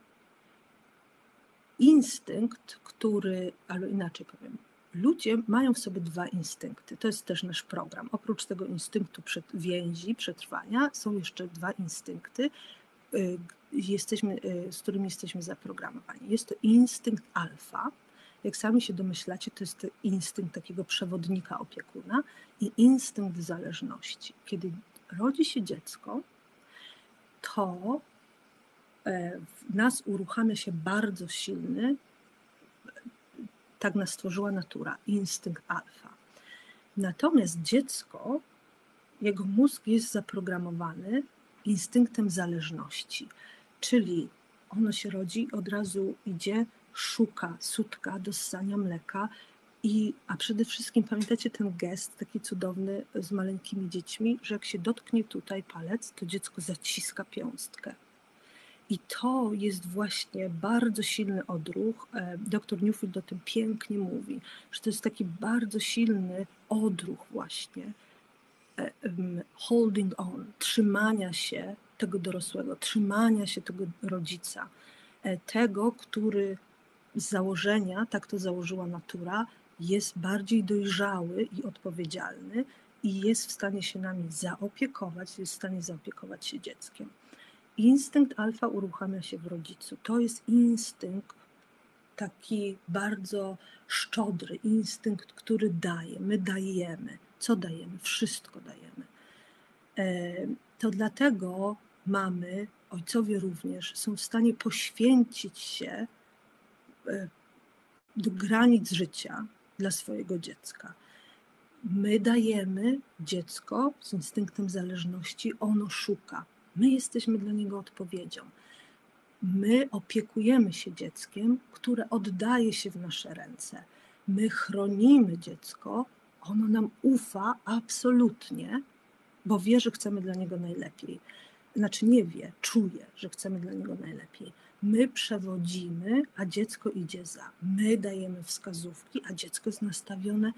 instynkt, który, albo inaczej powiem, ludzie mają w sobie dwa instynkty. To jest też nasz program. Oprócz tego instynktu więzi, przetrwania, są jeszcze dwa instynkty, z którymi jesteśmy zaprogramowani. Jest to instynkt alfa. Jak sami się domyślacie, to jest to instynkt takiego przewodnika, opiekuna i instynkt zależności. Kiedy rodzi się dziecko, to w nas uruchamia się bardzo silny, tak nas stworzyła natura, instynkt alfa. Natomiast dziecko, jego mózg jest zaprogramowany instynktem zależności, czyli ono się rodzi, od razu idzie, szuka sutka do ssania mleka, a przede wszystkim pamiętacie ten gest taki cudowny z maleńkimi dziećmi, że jak się dotknie tutaj palec, to dziecko zaciska piąstkę. I to jest właśnie bardzo silny odruch. Dr Newfield o tym pięknie mówi, że to jest taki bardzo silny odruch właśnie holding on, trzymania się tego dorosłego, trzymania się tego rodzica, tego, który z założenia, tak to założyła natura, jest bardziej dojrzały i odpowiedzialny i jest w stanie się nami zaopiekować, jest w stanie zaopiekować się dzieckiem. Instynkt alfa uruchamia się w rodzicu. To jest instynkt taki bardzo szczodry, instynkt, który daje. My dajemy. Co dajemy? Wszystko dajemy. To dlatego mamy, ojcowie również, są w stanie poświęcić się do granic życia dla swojego dziecka. My dajemy, dziecko z instynktem zależności, ono szuka. My jesteśmy dla niego odpowiedzią. My opiekujemy się dzieckiem, które oddaje się w nasze ręce. My chronimy dziecko, ono nam ufa absolutnie, bo wie, że chcemy dla niego najlepiej. Znaczy nie wie, czuje, że chcemy dla niego najlepiej. My przewodzimy, a dziecko idzie za. My dajemy wskazówki, a dziecko jest nastawione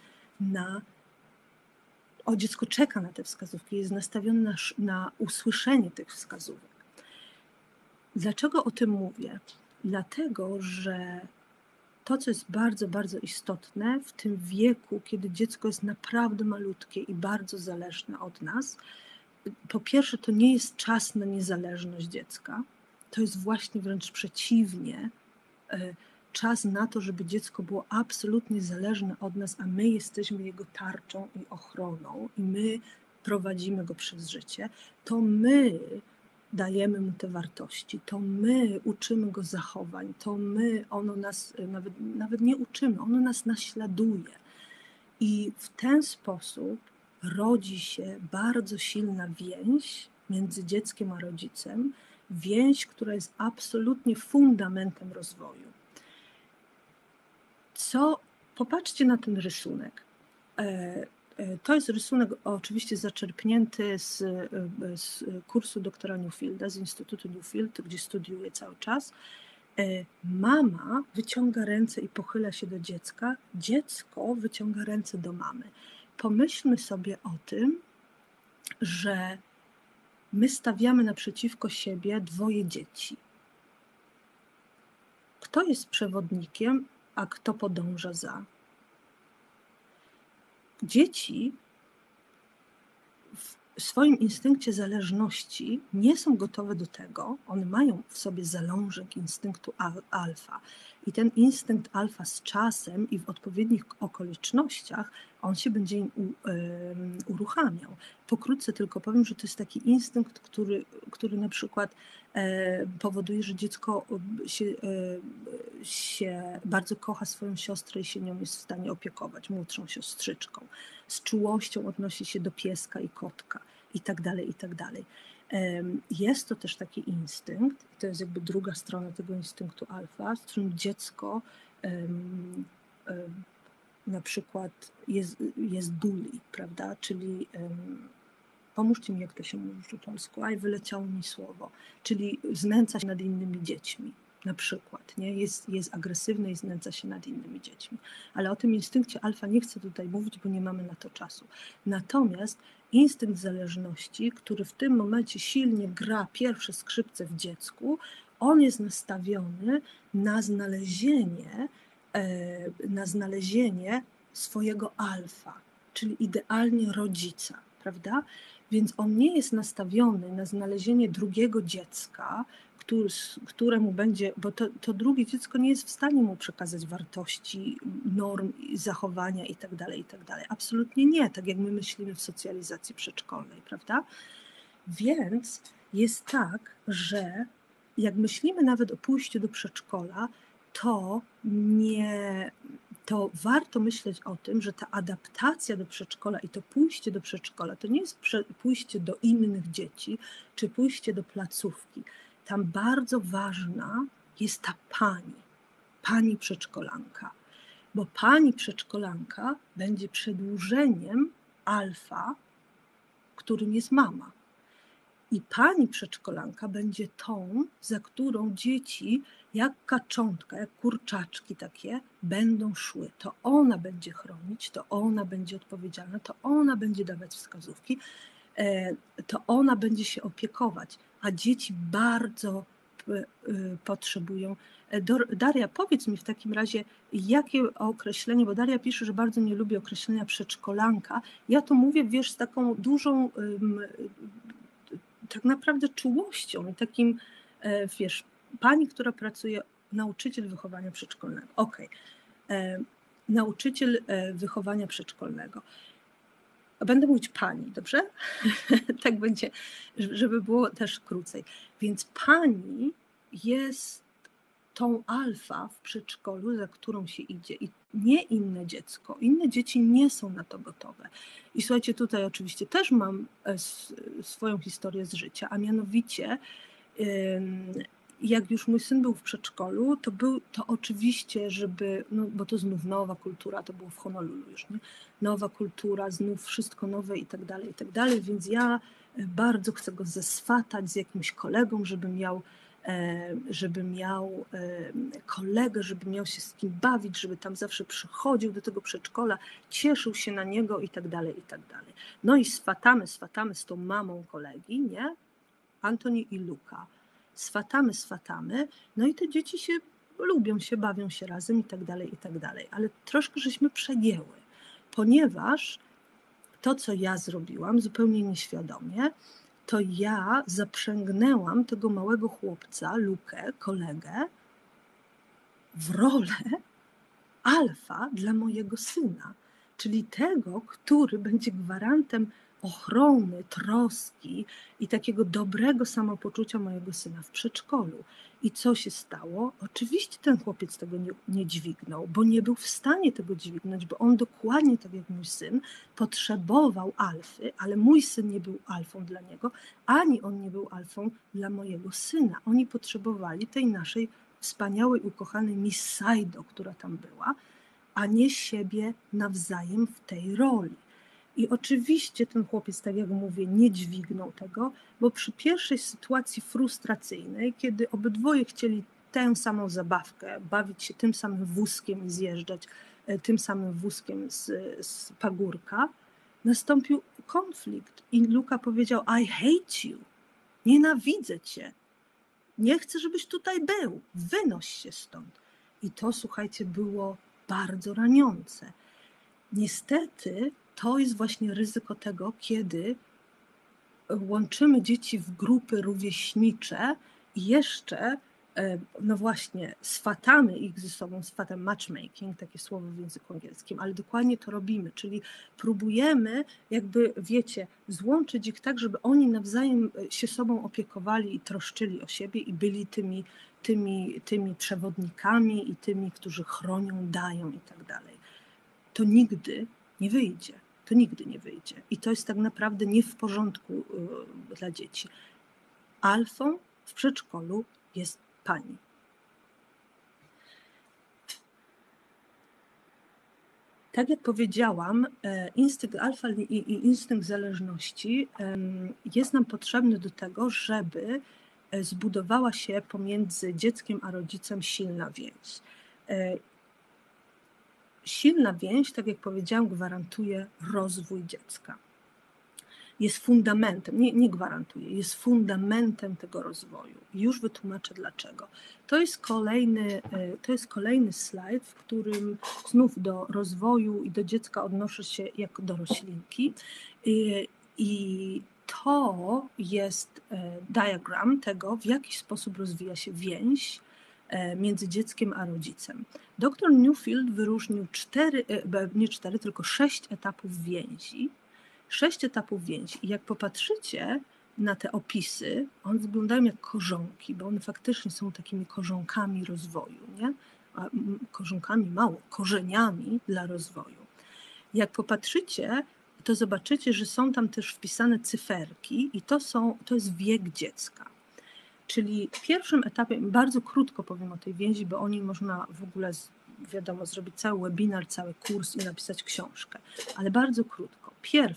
dziecko czeka na te wskazówki, jest nastawione na usłyszenie tych wskazówek. Dlaczego o tym mówię? Dlatego, że to, co jest bardzo, bardzo istotne w tym wieku, kiedy dziecko jest naprawdę malutkie i bardzo zależne od nas, po pierwsze, to nie jest czas na niezależność dziecka, to jest właśnie wręcz przeciwnie, czas na to, żeby dziecko było absolutnie zależne od nas, a my jesteśmy jego tarczą i ochroną i my prowadzimy go przez życie, to my dajemy mu te wartości, to my uczymy go zachowań, to my, ono nas nawet nie uczymy, ono nas naśladuje. I w ten sposób rodzi się bardzo silna więź między dzieckiem a rodzicem, więź, która jest absolutnie fundamentem rozwoju. Popatrzcie na ten rysunek. To jest rysunek oczywiście zaczerpnięty z kursu doktora Newfielda, z Instytutu Newfield, gdzie studiuję cały czas. Mama wyciąga ręce i pochyla się do dziecka, dziecko wyciąga ręce do mamy. Pomyślmy sobie o tym, że my stawiamy naprzeciwko siebie dwoje dzieci. Kto jest przewodnikiem, a kto podąża za? Dzieci w swoim instynkcie zależności nie są gotowe do tego, one mają w sobie zalążek instynktu alfa i ten instynkt alfa z czasem i w odpowiednich okolicznościach on się będzie im uruchamiał. Pokrótce tylko powiem, że to jest taki instynkt, który na przykład powoduje, że dziecko się bardzo kocha swoją siostrę i się nią jest w stanie opiekować, młodszą siostrzyczką. Z czułością odnosi się do pieska i kotka i tak dalej, i tak dalej. Jest to też taki instynkt, to jest jakby druga strona tego instynktu alfa, z którym dziecko na przykład jest bully, prawda, czyli pomóżcie mi, jak to się mówi po polsku, aj wyleciało mi słowo, czyli znęca się nad innymi dziećmi. Na przykład, nie? Jest agresywny i znęca się nad innymi dziećmi. Ale o tym instynkcie alfa nie chcę tutaj mówić, bo nie mamy na to czasu. Natomiast instynkt zależności, który w tym momencie silnie gra pierwsze skrzypce w dziecku, on jest nastawiony na znalezienie swojego alfa, czyli idealnie rodzica, prawda? Więc on nie jest nastawiony na znalezienie drugiego dziecka, któremu będzie, bo to drugie dziecko nie jest w stanie mu przekazać wartości, norm, zachowania itd. Absolutnie nie, tak jak my myślimy w socjalizacji przedszkolnej, prawda? Więc jest tak, że jak myślimy nawet o pójściu do przedszkola, to warto myśleć o tym, że ta adaptacja do przedszkola i to pójście do przedszkola to nie jest pójście do innych dzieci czy pójście do placówki. Tam bardzo ważna jest ta pani przedszkolanka, bo pani przedszkolanka będzie przedłużeniem alfa, którym jest mama. I pani przedszkolanka będzie tą, za którą dzieci jak kaczątka, jak kurczaczki takie będą szły. To ona będzie chronić, to ona będzie odpowiedzialna, to ona będzie dawać wskazówki, to ona będzie się opiekować, a dzieci bardzo potrzebują. Daria, powiedz mi w takim razie, jakie określenie, bo Daria pisze, że bardzo nie lubi określenia przedszkolanka. Ja to mówię, wiesz, z taką dużą tak naprawdę czułością i takim, wiesz, pani, która pracuje, nauczyciel wychowania przedszkolnego. Okej. Nauczyciel wychowania przedszkolnego. Będę mówić pani, dobrze? Tak będzie, żeby było też krócej. Więc pani jest tą alfa w przedszkolu, za którą się idzie i nie inne dziecko. Inne dzieci nie są na to gotowe. I słuchajcie, tutaj oczywiście też mam swoją historię z życia, a mianowicie jak już mój syn był w przedszkolu, to oczywiście, bo to znów nowa kultura, to było w Honolulu już, nie? Nowa kultura, znów wszystko nowe i tak dalej, więc ja bardzo chcę go zeswatać z jakimś kolegą, żeby miał kolegę, żeby miał się z kim bawić, żeby tam zawsze przychodził do tego przedszkola, cieszył się na niego i tak dalej. No i swatamy z tą mamą kolegi, nie? Antoni i Luka. Swatamy, no i te dzieci się lubią, się bawią się razem i tak dalej, ale troszkę żeśmy przegięły, ponieważ to, co ja zrobiłam zupełnie nieświadomie, to ja zaprzęgnęłam tego małego chłopca, Lukę, kolegę, w rolę alfa dla mojego syna, czyli tego, który będzie gwarantem ochrony, troski i takiego dobrego samopoczucia mojego syna w przedszkolu. I co się stało? Oczywiście ten chłopiec tego nie dźwignął, bo nie był w stanie tego dźwignąć, bo on dokładnie tak jak mój syn potrzebował alfy, ale mój syn nie był alfą dla niego, ani on nie był alfą dla mojego syna. Oni potrzebowali tej naszej wspaniałej, ukochanej Miss Saido, która tam była, a nie siebie nawzajem w tej roli. I oczywiście ten chłopiec, tak jak mówię, nie dźwignął tego, bo przy pierwszej sytuacji frustracyjnej, kiedy obydwoje chcieli tę samą zabawkę, bawić się tym samym wózkiem i zjeżdżać tym samym wózkiem z pagórka, nastąpił konflikt i Luka powiedział: I hate you, nienawidzę cię, nie chcę, żebyś tutaj był, wynoś się stąd. I to, słuchajcie, było bardzo raniące. Niestety to jest właśnie ryzyko tego, kiedy łączymy dzieci w grupy rówieśnicze i jeszcze, no właśnie, swatamy ich ze sobą, swatam matchmaking, takie słowo w języku angielskim, ale dokładnie to robimy, czyli próbujemy jakby, wiecie, złączyć ich tak, żeby oni nawzajem się sobą opiekowali i troszczyli o siebie i byli tymi przewodnikami i tymi, którzy chronią, dają i tak dalej. To nigdy nie wyjdzie. To nigdy nie wyjdzie. I to jest tak naprawdę nie w porządku dla dzieci. Alfą w przedszkolu jest pani. Tak jak powiedziałam, instynkt alfa i instynkt zależności jest nam potrzebny do tego, żeby zbudowała się pomiędzy dzieckiem a rodzicem silna więź. Silna więź, tak jak powiedziałam, gwarantuje rozwój dziecka. Jest fundamentem, nie gwarantuje, jest fundamentem tego rozwoju. I już wytłumaczę dlaczego. To jest kolejny slajd, w którym znów do rozwoju i do dziecka odnoszę się jako do roślinki. I to jest diagram tego, w jaki sposób rozwija się więź między dzieckiem a rodzicem. Dr Newfield wyróżnił 6 etapów więzi. 6 etapów więzi. I jak popatrzycie na te opisy, one wyglądają jak korzonki, bo one faktycznie są takimi korzonkami rozwoju, nie? Korzonkami mało, korzeniami dla rozwoju. Jak popatrzycie, to zobaczycie, że są tam też wpisane cyferki i to jest wiek dziecka. Czyli w pierwszym etapie, bardzo krótko powiem o tej więzi, bo o niej można w ogóle, wiadomo, zrobić cały webinar, cały kurs i napisać książkę, ale bardzo krótko.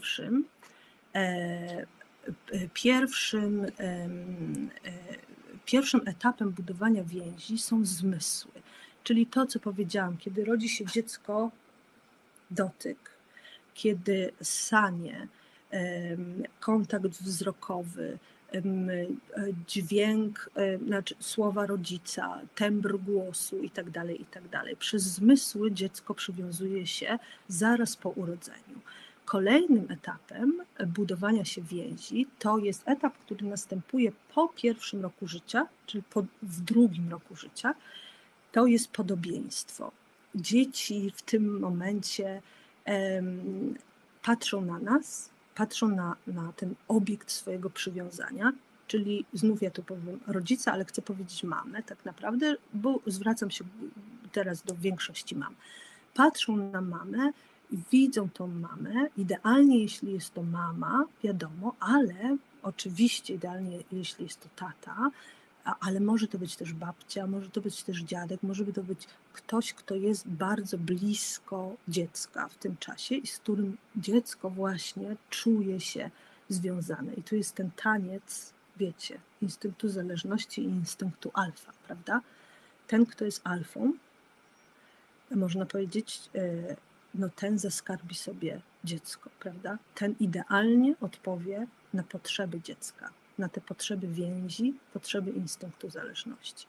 Pierwszym etapem budowania więzi są zmysły, czyli to, co powiedziałam, kiedy rodzi się dziecko, dotyk, kiedy ssanie, kontakt wzrokowy, dźwięk, znaczy słowa rodzica, tembr głosu itd. Przez zmysły dziecko przywiązuje się zaraz po urodzeniu. Kolejnym etapem budowania się więzi to jest etap, który następuje po 1 roku życia, czyli w 2 roku życia. To jest podobieństwo. Dzieci w tym momencie patrzą na nas, patrzą na ten obiekt swojego przywiązania, czyli znów ja tu powiem rodzica, ale chcę powiedzieć mamę tak naprawdę, bo zwracam się teraz do większości mam. Patrzą na mamę, widzą tą mamę, idealnie jeśli jest to mama, wiadomo, ale oczywiście idealnie jeśli jest to tata, ale może to być też babcia, może to być też dziadek, może to być ktoś, kto jest bardzo blisko dziecka w tym czasie i z którym dziecko właśnie czuje się związane. I tu jest ten taniec, wiecie, instynktu zależności i instynktu alfa, prawda? Ten, kto jest alfą, można powiedzieć, no ten zaskarbi sobie dziecko, prawda? Ten idealnie odpowie na potrzeby dziecka, na te potrzeby więzi, potrzeby instynktu zależności.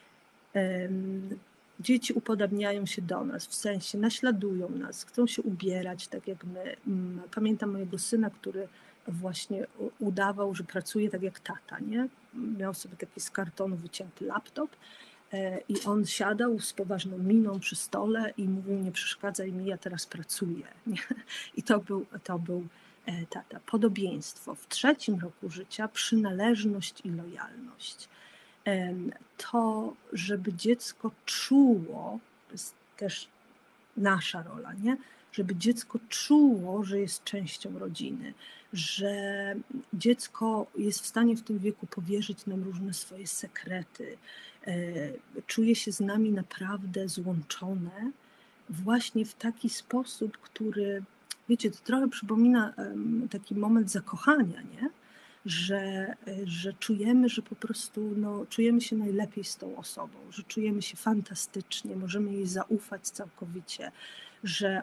Dzieci upodabniają się do nas, w sensie naśladują nas, chcą się ubierać tak jak my. Pamiętam mojego syna, który właśnie udawał, że pracuje tak jak tata, nie? Miał sobie taki z kartonu wycięty laptop i on siadał z poważną miną przy stole i mówił: nie przeszkadzaj mi, ja teraz pracuję. Nie? I to był tata. Podobieństwo. W 3 roku życia przynależność i lojalność. To, żeby dziecko czuło, to jest też nasza rola, nie? Żeby dziecko czuło, że jest częścią rodziny, że dziecko jest w stanie w tym wieku powierzyć nam różne swoje sekrety, czuje się z nami naprawdę złączone właśnie w taki sposób, który, wiecie, to trochę przypomina taki moment zakochania, nie? Że czujemy, że po prostu czujemy się najlepiej z tą osobą, że czujemy się fantastycznie, możemy jej zaufać całkowicie, że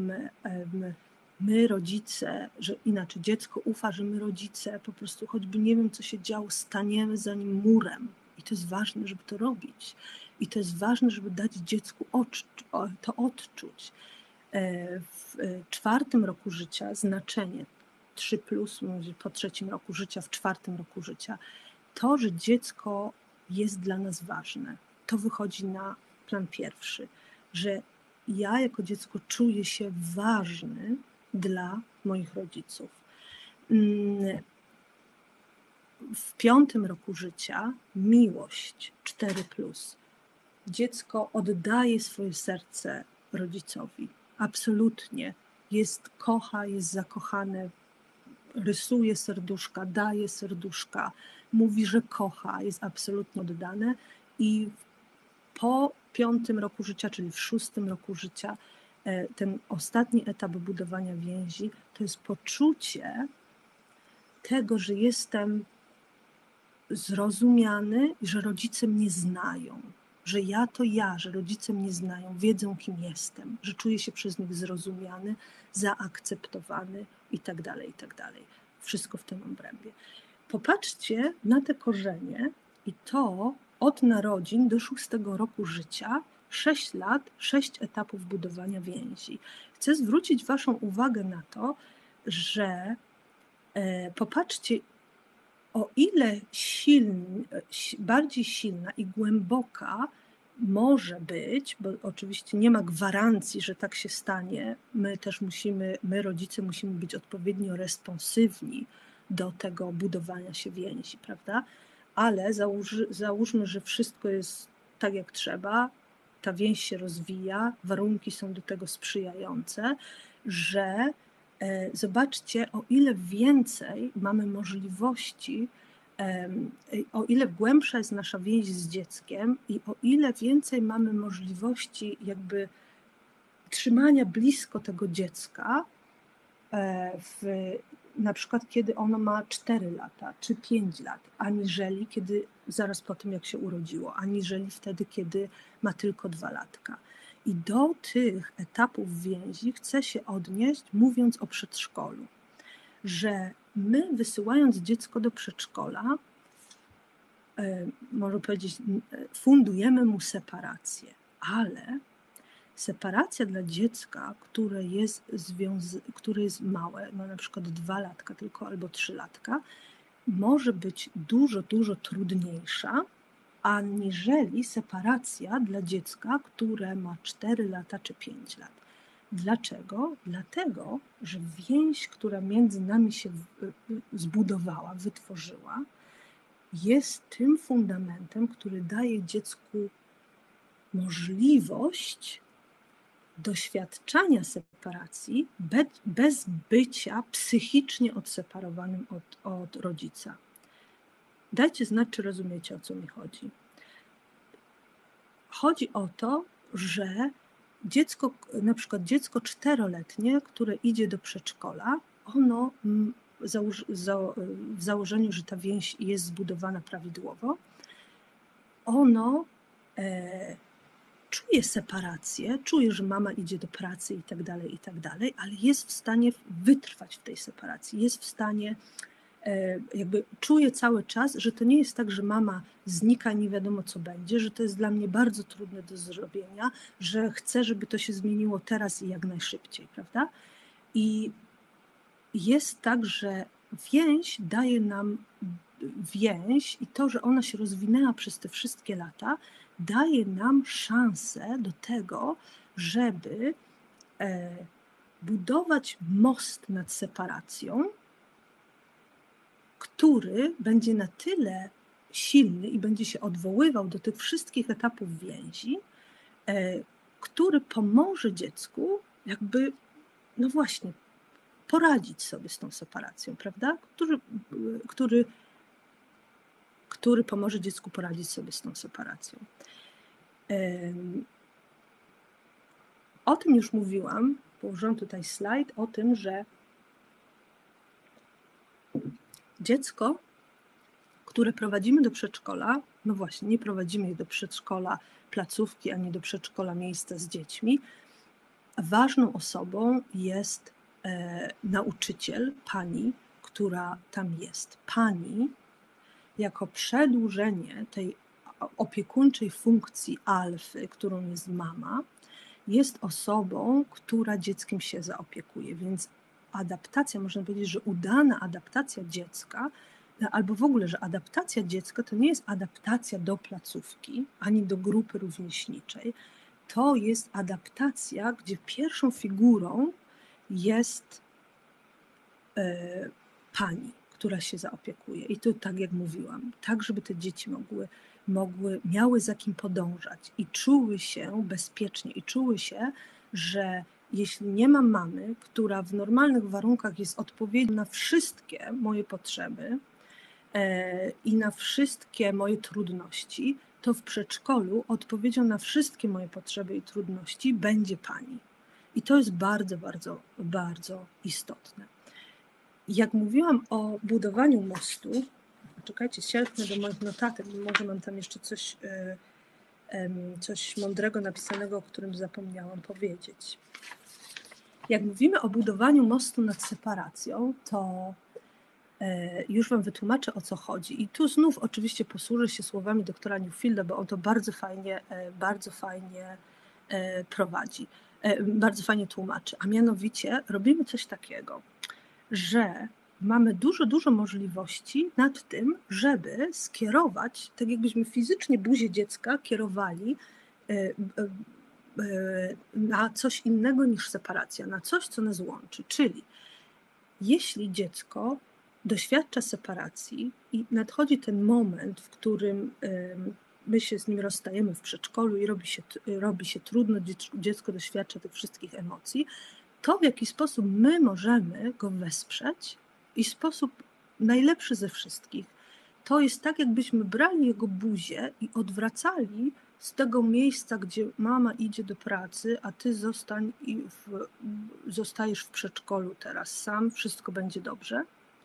my rodzice, że inaczej dziecko ufa, że my rodzice po prostu choćby nie wiem co się działo, staniemy za nim murem. I to jest ważne, żeby to robić. I to jest ważne, żeby dać dziecku to odczuć. W 4 roku życia znaczenie 3+, po 3 roku życia, w 4 roku życia, to, że dziecko jest dla nas ważne, to wychodzi na plan pierwszy, że ja jako dziecko czuję się ważny dla moich rodziców. W 5 roku życia miłość 4+. Dziecko oddaje swoje serce rodzicowi. Absolutnie. Kocha, jest zakochane, rysuje serduszka, daje serduszka, mówi, że kocha, jest absolutnie oddane i po 5 roku życia, czyli w 6 roku życia ten ostatni etap budowania więzi to jest poczucie tego, że jestem zrozumiany i że rodzice mnie znają, że ja to ja, że rodzice mnie znają, wiedzą, kim jestem, że czuję się przez nich zrozumiany, zaakceptowany i tak dalej, i tak dalej. Wszystko w tym obrębie. Popatrzcie na te korzenie i to od narodzin do 6 roku życia, 6 lat, 6 etapów budowania więzi. Chcę zwrócić Waszą uwagę na to, że popatrzcie, o ile bardziej silna i głęboka może być, bo oczywiście nie ma gwarancji, że tak się stanie, my rodzice musimy być odpowiednio responsywni do tego budowania się więzi, prawda? Ale załóżmy, że wszystko jest tak jak trzeba, ta więź się rozwija, warunki są do tego sprzyjające, że zobaczcie, o ile więcej mamy możliwości, o ile głębsza jest nasza więź z dzieckiem i o ile więcej mamy możliwości jakby trzymania blisko tego dziecka, na przykład kiedy ono ma 4 lata czy 5 lat, aniżeli kiedy zaraz po tym, jak się urodziło, aniżeli wtedy, kiedy ma tylko 2 latka. I do tych etapów więzi chcę się odnieść, mówiąc o przedszkolu, że my wysyłając dziecko do przedszkola, można powiedzieć, fundujemy mu separację, ale separacja dla dziecka, które jest małe, no na przykład 2 latka tylko albo 3 latka, może być dużo, dużo trudniejsza aniżeli separacja dla dziecka, które ma 4 lata czy 5 lat. Dlaczego? Dlatego, że więź, która między nami się zbudowała, wytworzyła, jest tym fundamentem, który daje dziecku możliwość doświadczania separacji bez bycia psychicznie odseparowanym od rodzica. Dajcie znać, czy rozumiecie, o co mi chodzi. Chodzi o to, że dziecko, na przykład dziecko 4-letnie, które idzie do przedszkola, ono w założeniu, że ta więź jest zbudowana prawidłowo, ono czuje separację, czuje, że mama idzie do pracy i tak dalej, ale jest w stanie wytrwać w tej separacji, jest w stanie, jakby czuje cały czas, że to nie jest tak, że mama znika i nie wiadomo co będzie, że to jest dla mnie bardzo trudne do zrobienia, że chcę, żeby to się zmieniło teraz i jak najszybciej, prawda? I jest tak, że więź daje nam i to, że ona się rozwinęła przez te wszystkie lata, daje nam szansę do tego, żeby budować most nad separacją, który będzie na tyle silny i będzie się odwoływał do tych wszystkich etapów więzi, który pomoże dziecku jakby, no właśnie, poradzić sobie z tą separacją, prawda? Który pomoże dziecku poradzić sobie z tą separacją. O tym już mówiłam, położyłam tutaj slajd o tym, że dziecko, które prowadzimy do przedszkola, no właśnie, nie prowadzimy je do przedszkola placówki, ani do przedszkola miejsca z dziećmi, ważną osobą jest nauczyciel, pani, która tam jest. Pani jako przedłużenie tej opiekuńczej funkcji alfy, którą jest mama, jest osobą, która dzieckiem się zaopiekuje, więc adaptacja, można powiedzieć, że udana adaptacja dziecka, albo w ogóle, że adaptacja dziecka to nie jest adaptacja do placówki, ani do grupy rówieśniczej, to jest adaptacja, gdzie pierwszą figurą jest pani, która się zaopiekuje. I to tak jak mówiłam, tak żeby te dzieci miały za kim podążać i czuły się bezpiecznie i czuły się, że jeśli nie ma mamy, która w normalnych warunkach jest odpowiedzią na wszystkie moje potrzeby i na wszystkie moje trudności, to w przedszkolu odpowiedzią na wszystkie moje potrzeby i trudności będzie pani. I to jest bardzo, bardzo, bardzo istotne. Jak mówiłam o budowaniu mostu, czekajcie, sięgnę do moich notatek, bo może mam tam jeszcze coś mądrego napisanego, o którym zapomniałam powiedzieć. Jak mówimy o budowaniu mostu nad separacją, to już wam wytłumaczę, o co chodzi. I tu znów oczywiście posłużę się słowami doktora Newfielda, bo on to bardzo fajnie prowadzi, bardzo fajnie tłumaczy. A mianowicie robimy coś takiego, że mamy dużo możliwości nad tym, żeby skierować, tak jakbyśmy fizycznie buzię dziecka kierowali na coś innego niż separacja, na coś, co nas łączy. Czyli jeśli dziecko doświadcza separacji i nadchodzi ten moment, w którym my się z nim rozstajemy w przedszkolu i robi się trudno, dziecko doświadcza tych wszystkich emocji, to w jaki sposób my możemy go wesprzeć i sposób najlepszy ze wszystkich, to jest tak, jakbyśmy brali jego buzię i odwracali z tego miejsca, gdzie mama idzie do pracy, a ty zostajesz w przedszkolu teraz sam, wszystko będzie dobrze.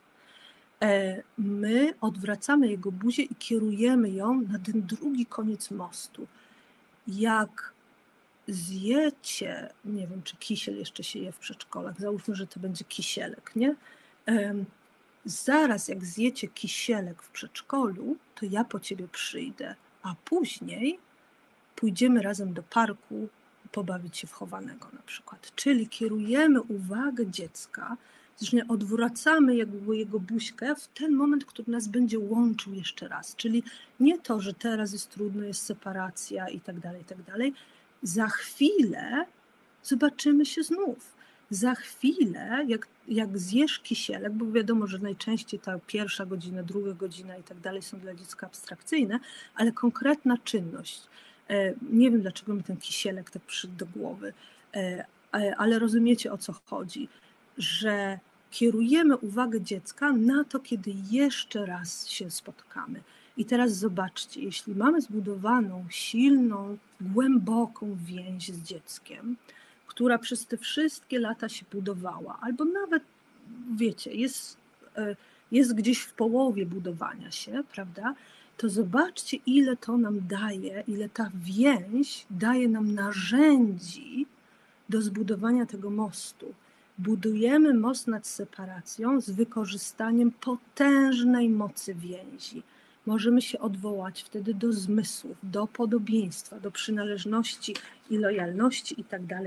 My odwracamy jego buzię i kierujemy ją na ten drugi koniec mostu. Jak zjecie, nie wiem, czy kisiel jeszcze się je w przedszkolach, załóżmy, że to będzie kisielek, nie? Zaraz jak zjecie kisielek w przedszkolu, to ja po ciebie przyjdę, a później pójdziemy razem do parku pobawić się w chowanego na przykład. Czyli kierujemy uwagę dziecka, zresztą odwracamy jego buźkę w ten moment, który nas będzie łączył jeszcze raz. Czyli nie to, że teraz jest trudno, jest separacja i tak dalej. Za chwilę zobaczymy się znów. Za chwilę, jak zjesz kisielek, bo wiadomo, że najczęściej ta pierwsza godzina, druga godzina i tak dalej są dla dziecka abstrakcyjne, ale konkretna czynność. Nie wiem, dlaczego mi ten kisielek tak przyszedł do głowy, ale rozumiecie, o co chodzi, że kierujemy uwagę dziecka na to, kiedy jeszcze raz się spotkamy. I teraz zobaczcie, jeśli mamy zbudowaną, silną, głęboką więź z dzieckiem, która przez te wszystkie lata się budowała, albo nawet, wiecie, jest gdzieś w połowie budowania się, prawda? To zobaczcie, ile to nam daje, ile ta więź daje nam narzędzi do zbudowania tego mostu. Budujemy most nad separacją z wykorzystaniem potężnej mocy więzi. Możemy się odwołać wtedy do zmysłów, do podobieństwa, do przynależności i lojalności itd.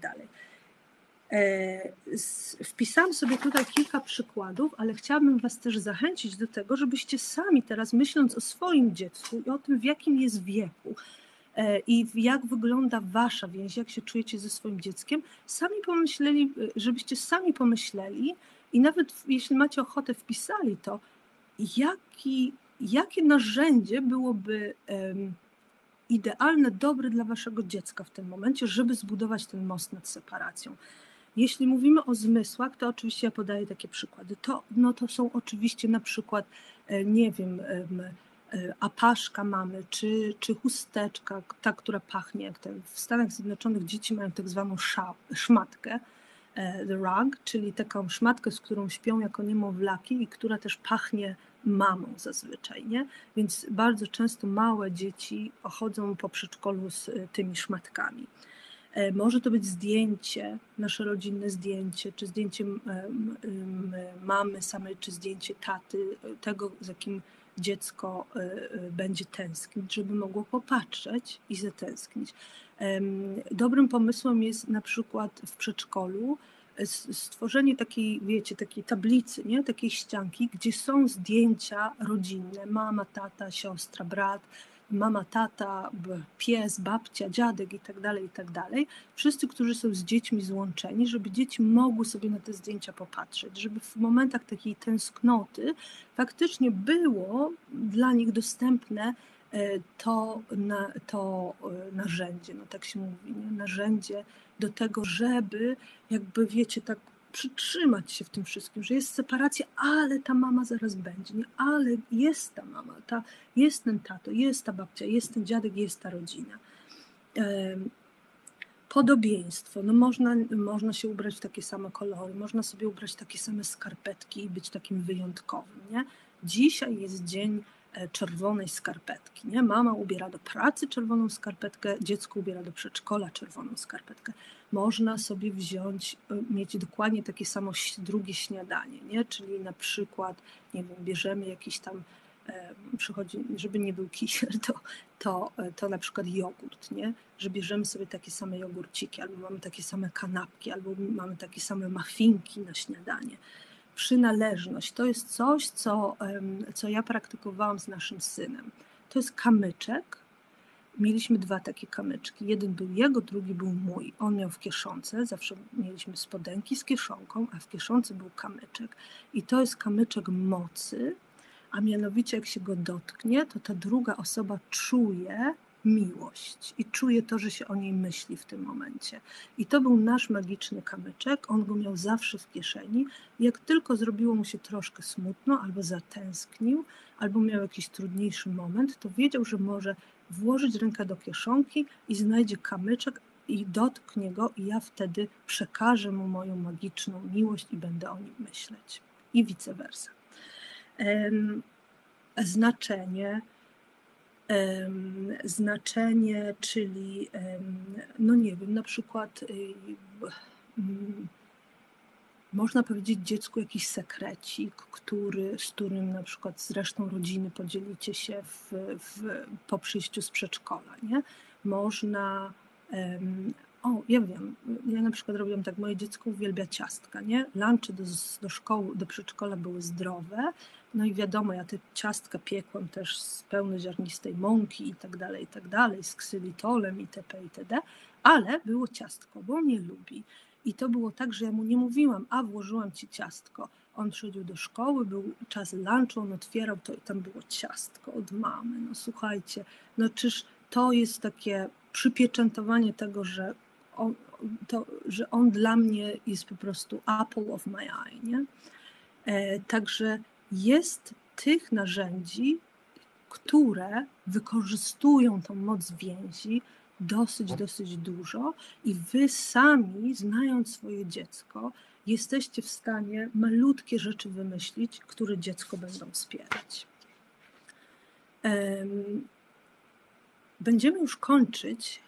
Wpisałam sobie tutaj kilka przykładów, ale chciałabym was też zachęcić do tego, żebyście sami teraz, myśląc o swoim dziecku i o tym, w jakim jest wieku i jak wygląda wasza więź, jak się czujecie ze swoim dzieckiem, żebyście sami pomyśleli i nawet jeśli macie ochotę, wpisali to, jakie narzędzie byłoby idealne, dobre dla waszego dziecka w tym momencie, żeby zbudować ten most nad separacją. Jeśli mówimy o zmysłach, to oczywiście ja podaję takie przykłady. To są oczywiście na przykład, nie wiem, apaszka mamy, czy chusteczka, ta, która pachnie, jak w Stanach Zjednoczonych dzieci mają tak zwaną szmatkę, the rug, czyli taką szmatkę, z którą śpią jako niemowlaki i która też pachnie mamą zazwyczaj, nie? Więc bardzo często małe dzieci chodzą po przedszkolu z tymi szmatkami. Może to być zdjęcie, nasze rodzinne zdjęcie, czy zdjęcie mamy samej, czy zdjęcie taty, tego, z jakim dziecko będzie tęsknić, żeby mogło popatrzeć i zatęsknić. Dobrym pomysłem jest na przykład w przedszkolu stworzenie takiej, wiecie, takiej tablicy, nie? Takiej ścianki, gdzie są zdjęcia rodzinne, mama, tata, siostra, brat, mama, tata, pies, babcia, dziadek i tak dalej. Wszyscy, którzy są z dziećmi złączeni, żeby dzieci mogły sobie na te zdjęcia popatrzeć, żeby w momentach takiej tęsknoty faktycznie było dla nich dostępne to narzędzie, no tak się mówi, nie? Narzędzie do tego, żeby jakby, wiecie, tak przytrzymać się w tym wszystkim, że jest separacja, ale ta mama zaraz będzie, nie? Ale jest ta mama, jest ten tato, jest ta babcia, jest ten dziadek, jest ta rodzina. Podobieństwo. No można się ubrać w takie same kolory, można sobie ubrać takie same skarpetki i być takim wyjątkowym, nie? Dzisiaj jest dzień czerwonej skarpetki, nie? Mama ubiera do pracy czerwoną skarpetkę, dziecko ubiera do przedszkola czerwoną skarpetkę. Można sobie mieć dokładnie takie samo drugie śniadanie, nie? Czyli na przykład, nie wiem, bierzemy jakiś tam, przychodzi, żeby nie był kisiel, to na przykład jogurt, nie? Że bierzemy sobie takie same jogurciki, albo mamy takie same kanapki, albo mamy takie same muffinki na śniadanie. Przynależność to jest coś, co ja praktykowałam z naszym synem. To jest kamyczek. Mieliśmy 2 takie kamyczki. Jeden był jego, drugi był mój. On miał w kieszonce, zawsze mieliśmy spodenki z kieszonką, a w kieszonce był kamyczek. I to jest kamyczek mocy, a mianowicie jak się go dotknie, to ta druga osoba czuje miłość i czuje to, że się o niej myśli w tym momencie. I to był nasz magiczny kamyczek, on go miał zawsze w kieszeni. Jak tylko zrobiło mu się troszkę smutno, albo zatęsknił, albo miał jakiś trudniejszy moment, to wiedział, że może włożyć rękę do kieszonki i znajdzie kamyczek i dotknie go i ja wtedy przekażę mu moją magiczną miłość i będę o nim myśleć. I vice versa. Znaczenie, czyli no nie wiem, na przykład można powiedzieć dziecku jakiś sekrecik, z którym na przykład z resztą rodziny podzielicie się po przyjściu z przedszkola, nie? Można, ja wiem, ja na przykład robiłam tak, moje dziecko uwielbia ciastka, nie? Lunchy do szkoły, do przedszkola były zdrowe, no i wiadomo, ja te ciastka piekłam też z pełnoziarnistej mąki i tak dalej, z ksylitolem itp., itd., ale było ciastko, bo on je lubi. I to było tak, że ja mu nie mówiłam, włożyłam ci ciastko. On przychodził do szkoły, był czas lunchu, on otwierał to i tam było ciastko od mamy. No słuchajcie, no czyż to jest takie przypieczętowanie tego, że on dla mnie jest po prostu apple of my eye, nie? Także jest tych narzędzi, które wykorzystują tą moc więzi dosyć dużo i wy sami, znając swoje dziecko, jesteście w stanie malutkie rzeczy wymyślić, które dziecko będą wspierać. Będziemy już kończyć,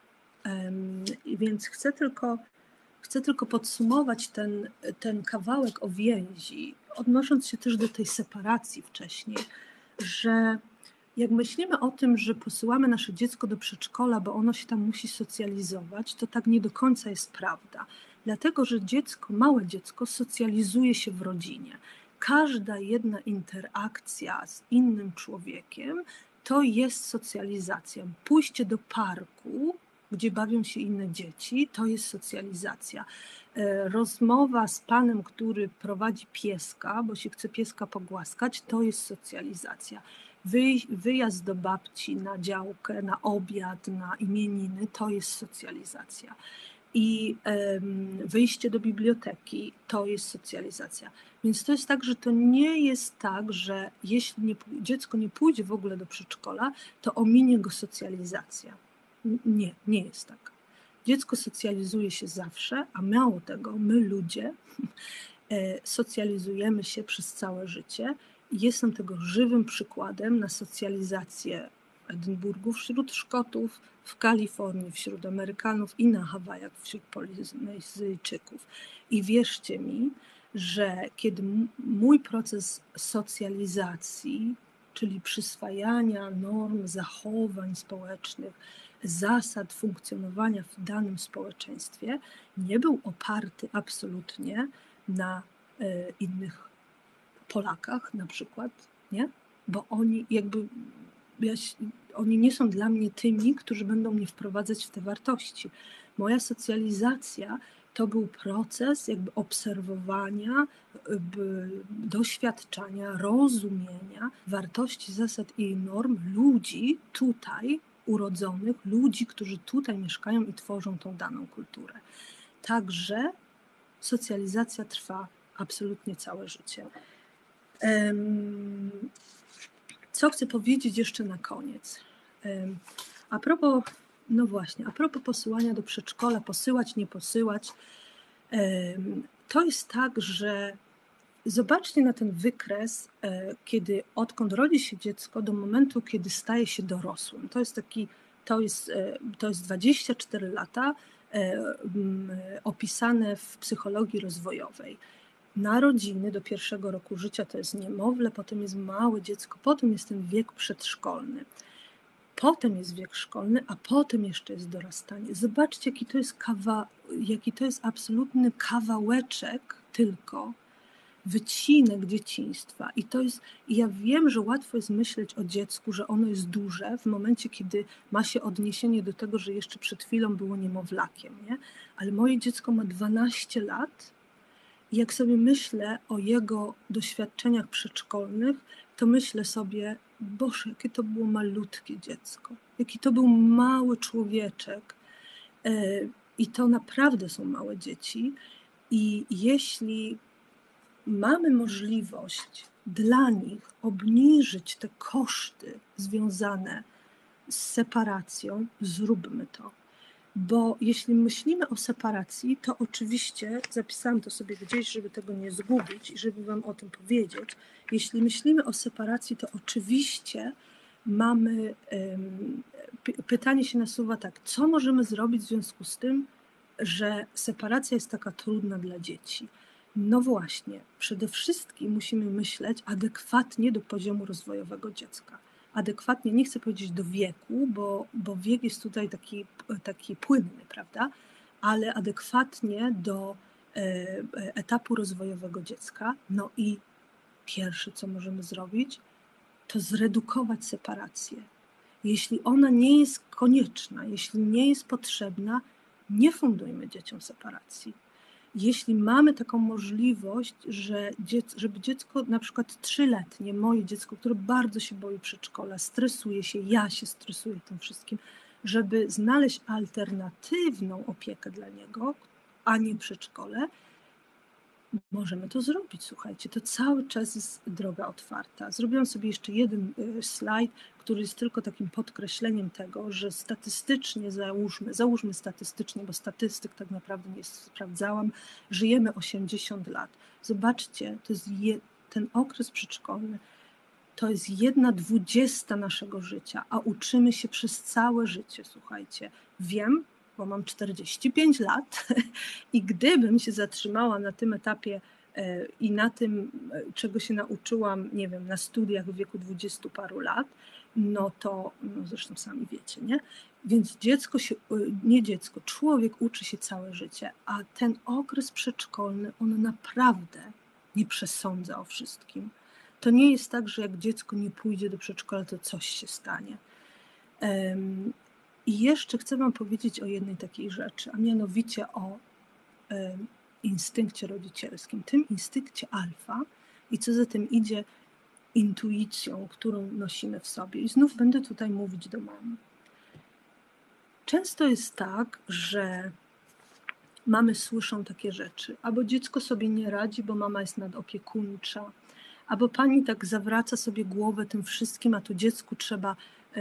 więc chcę tylko podsumować ten kawałek o więzi, odnosząc się też do tej separacji wcześniej, że jak myślimy o tym, że posyłamy nasze dziecko do przedszkola, bo ono się tam musi socjalizować, to tak nie do końca jest prawda. Dlatego, że małe dziecko socjalizuje się w rodzinie. Każda jedna interakcja z innym człowiekiem to jest socjalizacja. Pójście do parku, gdzie bawią się inne dzieci, to jest socjalizacja. Rozmowa z panem, który prowadzi pieska, bo się chce pieska pogłaskać, to jest socjalizacja. Wyjazd do babci na działkę, na obiad, na imieniny, to jest socjalizacja. I wyjście do biblioteki, to jest socjalizacja. Więc to jest tak, że to nie jest tak, że jeśli dziecko nie pójdzie w ogóle do przedszkola, to ominie go socjalizacja. Nie jest tak. Dziecko socjalizuje się zawsze, a mało tego, my ludzie socjalizujemy się przez całe życie. Jestem tego żywym przykładem na socjalizację w Edynburgu wśród Szkotów, w Kalifornii wśród Amerykanów i na Hawajach wśród Polinezyjczyków. I wierzcie mi, że kiedy mój proces socjalizacji, czyli przyswajania norm, zachowań społecznych, zasad funkcjonowania w danym społeczeństwie, nie był oparty absolutnie na innych Polakach na przykład, nie? Bo oni nie są dla mnie tymi, którzy będą mnie wprowadzać w te wartości. Moja socjalizacja to był proces jakby obserwowania, doświadczania, rozumienia wartości, zasad i norm ludzi tutaj urodzonych, ludzi, którzy tutaj mieszkają i tworzą tą daną kulturę. Także socjalizacja trwa absolutnie całe życie. Co chcę powiedzieć jeszcze na koniec? A propos No właśnie, a propos posyłania do przedszkola, posyłać, nie posyłać, to jest tak, że zobaczcie na ten wykres, odkąd rodzi się dziecko do momentu, kiedy staje się dorosłym. To jest 24 lata opisane w psychologii rozwojowej. Narodziny do 1. roku życia to jest niemowlę, potem jest małe dziecko, potem jest ten wiek przedszkolny. Potem jest wiek szkolny, a potem jeszcze jest dorastanie. Zobaczcie, jaki to jest absolutny kawałeczek tylko, wycinek dzieciństwa. I ja wiem, że łatwo jest myśleć o dziecku, że ono jest duże w momencie, kiedy ma się odniesienie do tego, że jeszcze przed chwilą było niemowlakiem, nie? Ale moje dziecko ma 12 lat i jak sobie myślę o jego doświadczeniach przedszkolnych, to myślę sobie, Boże, jakie to było malutkie dziecko, jaki to był mały człowieczek. I to naprawdę są małe dzieci. I jeśli mamy możliwość dla nich obniżyć te koszty związane z separacją, zróbmy to. Bo jeśli myślimy o separacji, to oczywiście, zapisałam to sobie gdzieś, żeby tego nie zgubić i żeby wam o tym powiedzieć, jeśli myślimy o separacji, to oczywiście mamy, pytanie się nasuwa tak, co możemy zrobić w związku z tym, że separacja jest taka trudna dla dzieci? No właśnie, przede wszystkim musimy myśleć adekwatnie do poziomu rozwojowego dziecka. Adekwatnie, nie chcę powiedzieć do wieku, bo wiek jest tutaj taki płynny, prawda? Ale adekwatnie do etapu rozwojowego dziecka. No i pierwsze, co możemy zrobić, to zredukować separację. Jeśli ona nie jest konieczna, jeśli nie jest potrzebna, nie dzieciom separacji. Jeśli mamy taką możliwość, żeby dziecko, na przykład 3-letnie, moje dziecko, które bardzo się boi przedszkola, stresuje się, ja się stresuję tym wszystkim, żeby znaleźć alternatywną opiekę dla niego, a nie przedszkole, możemy to zrobić, słuchajcie, to cały czas jest droga otwarta. Zrobiłam sobie jeszcze jeden slajd, który jest tylko takim podkreśleniem tego, że statystycznie, załóżmy statystycznie, bo statystyk tak naprawdę nie sprawdzałam, żyjemy 80 lat. Zobaczcie, to jest ten okres przedszkolny, to jest 1/20 naszego życia, a uczymy się przez całe życie, słuchajcie. Wiem, bo mam 45 lat i gdybym się zatrzymała na tym etapie i na tym, czego się nauczyłam, nie wiem, na studiach w wieku 20 paru lat, no to, zresztą sami wiecie, nie? Więc człowiek uczy się całe życie, a ten okres przedszkolny, on naprawdę nie przesądza o wszystkim. To nie jest tak, że jak dziecko nie pójdzie do przedszkola, to coś się stanie. I jeszcze chcę wam powiedzieć o jednej takiej rzeczy, a mianowicie o instynkcie rodzicielskim, tym instynkcie alfa i co za tym idzie intuicją, którą nosimy w sobie. I znów będę tutaj mówić do mamy. Często jest tak, że mamy słyszą takie rzeczy, albo dziecko sobie nie radzi, bo mama jest nadopiekuńcza, albo pani tak zawraca sobie głowę tym wszystkim, a tu dziecku trzeba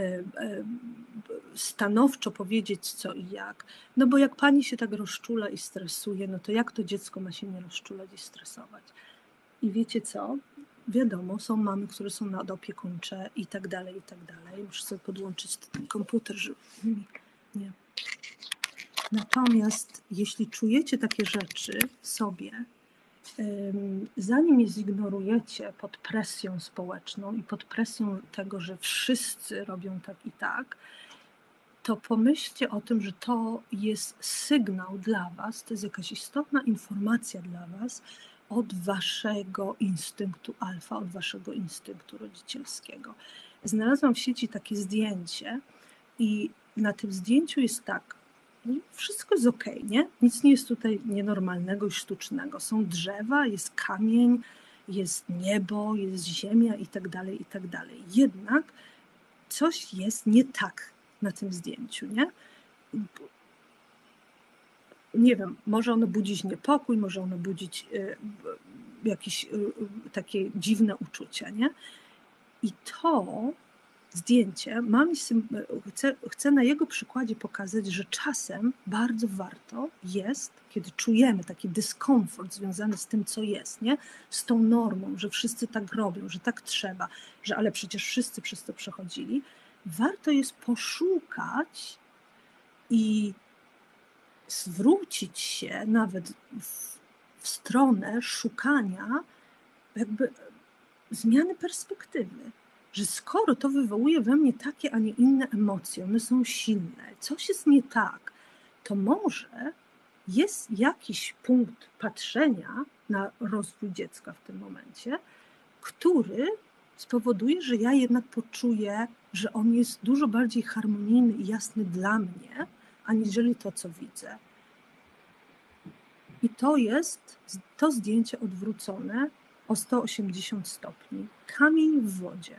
stanowczo powiedzieć co i jak. No bo jak pani się tak rozczula i stresuje, no to jak to dziecko ma się nie rozczulać i stresować? I wiecie co? Wiadomo, są mamy, które są nadopiekuńcze i tak dalej, i tak dalej. Muszę sobie podłączyć ten komputer, żeby nie. Natomiast jeśli czujecie takie rzeczy w sobie, zanim je zignorujecie pod presją społeczną i pod presją tego, że wszyscy robią tak i tak, to pomyślcie o tym, że to jest sygnał dla was, to jest jakaś istotna informacja dla was od waszego instynktu alfa, od waszego instynktu rodzicielskiego. Znalazłam w sieci takie zdjęcie i na tym zdjęciu jest tak, wszystko jest okej, nie? Nic nie jest tutaj nienormalnego i sztucznego. Są drzewa, jest kamień, jest niebo, jest ziemia i tak dalej, i tak dalej. Jednak coś jest nie tak na tym zdjęciu, nie? Nie wiem, może ono budzić niepokój, może ono budzić jakieś takie dziwne uczucia, nie? I to zdjęcie, chcę na jego przykładzie pokazać, że czasem bardzo warto jest, kiedy czujemy taki dyskomfort związany z tym, co jest, nie? Z tą normą, że wszyscy tak robią, że tak trzeba, że ale przecież wszyscy przez to przechodzili. Warto jest poszukać i zwrócić się nawet w stronę szukania jakby zmiany perspektywy, że skoro to wywołuje we mnie takie, a nie inne emocje, one są silne, coś jest nie tak, to może jest jakiś punkt patrzenia na rozwój dziecka w tym momencie, który spowoduje, że ja jednak poczuję, że on jest dużo bardziej harmonijny i jasny dla mnie, aniżeli to, co widzę. I to jest to zdjęcie odwrócone o 180 stopni. Kamień w wodzie.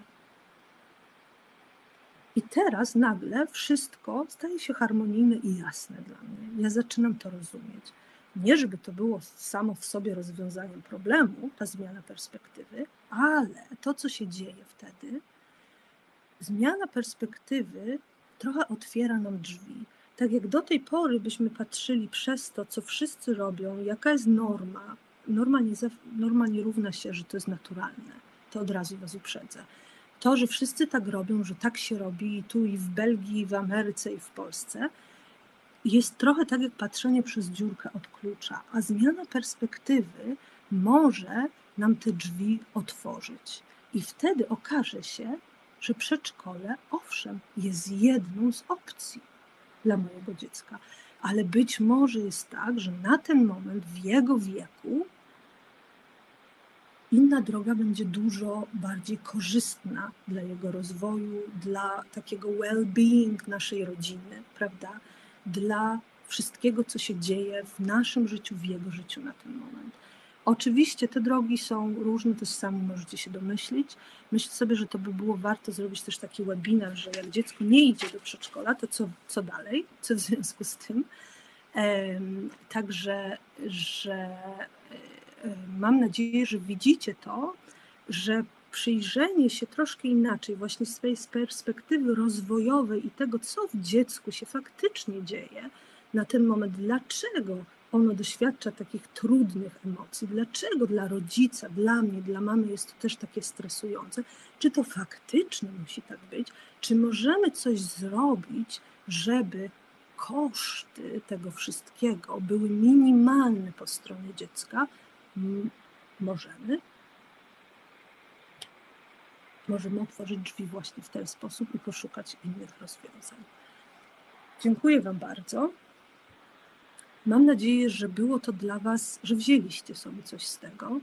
I teraz nagle wszystko staje się harmonijne i jasne dla mnie. Ja zaczynam to rozumieć. Nie, żeby to było samo w sobie rozwiązaniem problemu, ta zmiana perspektywy, ale to, co się dzieje wtedy, zmiana perspektywy trochę otwiera nam drzwi. Tak jak do tej pory byśmy patrzyli przez to, co wszyscy robią, jaka jest norma. Norma nie równa się, że to jest naturalne. To od razu was uprzedzę. To, że wszyscy tak robią, że tak się robi i tu i w Belgii, i w Ameryce, i w Polsce, jest trochę tak jak patrzenie przez dziurkę od klucza, a zmiana perspektywy może nam te drzwi otworzyć. I wtedy okaże się, że przedszkole, owszem, jest jedną z opcji dla mojego dziecka, ale być może jest tak, że na ten moment w jego wieku inna droga będzie dużo bardziej korzystna dla jego rozwoju, dla takiego well-being naszej rodziny, prawda? Dla wszystkiego, co się dzieje w naszym życiu, w jego życiu na ten moment. Oczywiście te drogi są różne, też sami możecie się domyślić. Myślę sobie, że to by było warto zrobić też taki webinar, że jak dziecko nie idzie do przedszkola, to co dalej, co w związku z tym. Także, że mam nadzieję, że widzicie to, że przyjrzenie się troszkę inaczej właśnie z tej perspektywy rozwojowej i tego, co w dziecku się faktycznie dzieje na ten moment, dlaczego ono doświadcza takich trudnych emocji, dlaczego dla rodzica, dla mnie, dla mamy jest to też takie stresujące, czy to faktycznie musi tak być, czy możemy coś zrobić, żeby koszty tego wszystkiego były minimalne po stronie dziecka. Możemy otworzyć drzwi właśnie w ten sposób i poszukać innych rozwiązań. Dziękuję wam bardzo. Mam nadzieję, że było to dla was, że wzięliście sobie coś z tego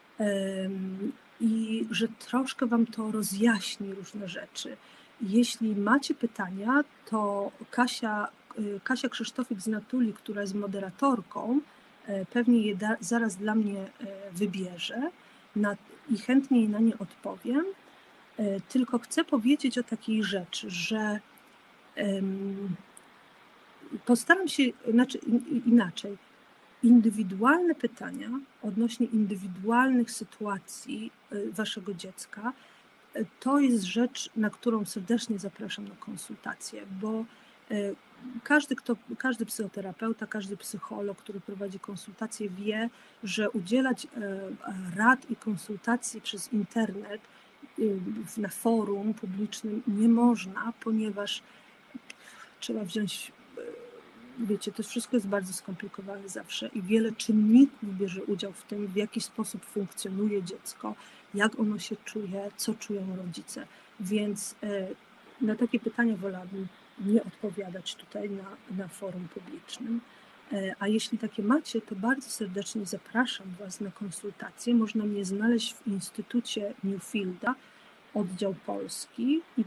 i że troszkę wam to rozjaśni różne rzeczy. Jeśli macie pytania, to Kasia Krzysztofik z Natuli, która jest moderatorką, pewnie je zaraz dla mnie wybierze i chętnie jej na nie odpowiem. Tylko chcę powiedzieć o takiej rzeczy, że postaram się, inaczej, indywidualne pytania odnośnie indywidualnych sytuacji waszego dziecka, to jest rzecz, na którą serdecznie zapraszam na konsultację, bo każdy psychoterapeuta, każdy psycholog, który prowadzi konsultacje, wie, że udzielać rad i konsultacji przez internet na forum publicznym nie można, ponieważ trzeba wziąć, wiecie, to wszystko jest bardzo skomplikowane zawsze i wiele czynników bierze udział w tym, w jaki sposób funkcjonuje dziecko, jak ono się czuje, co czują rodzice. Więc na takie pytania wolałabym nie odpowiadać tutaj na forum publicznym. A jeśli takie macie, to bardzo serdecznie zapraszam was na konsultacje. Można mnie znaleźć w Instytucie Newfielda, oddział polski i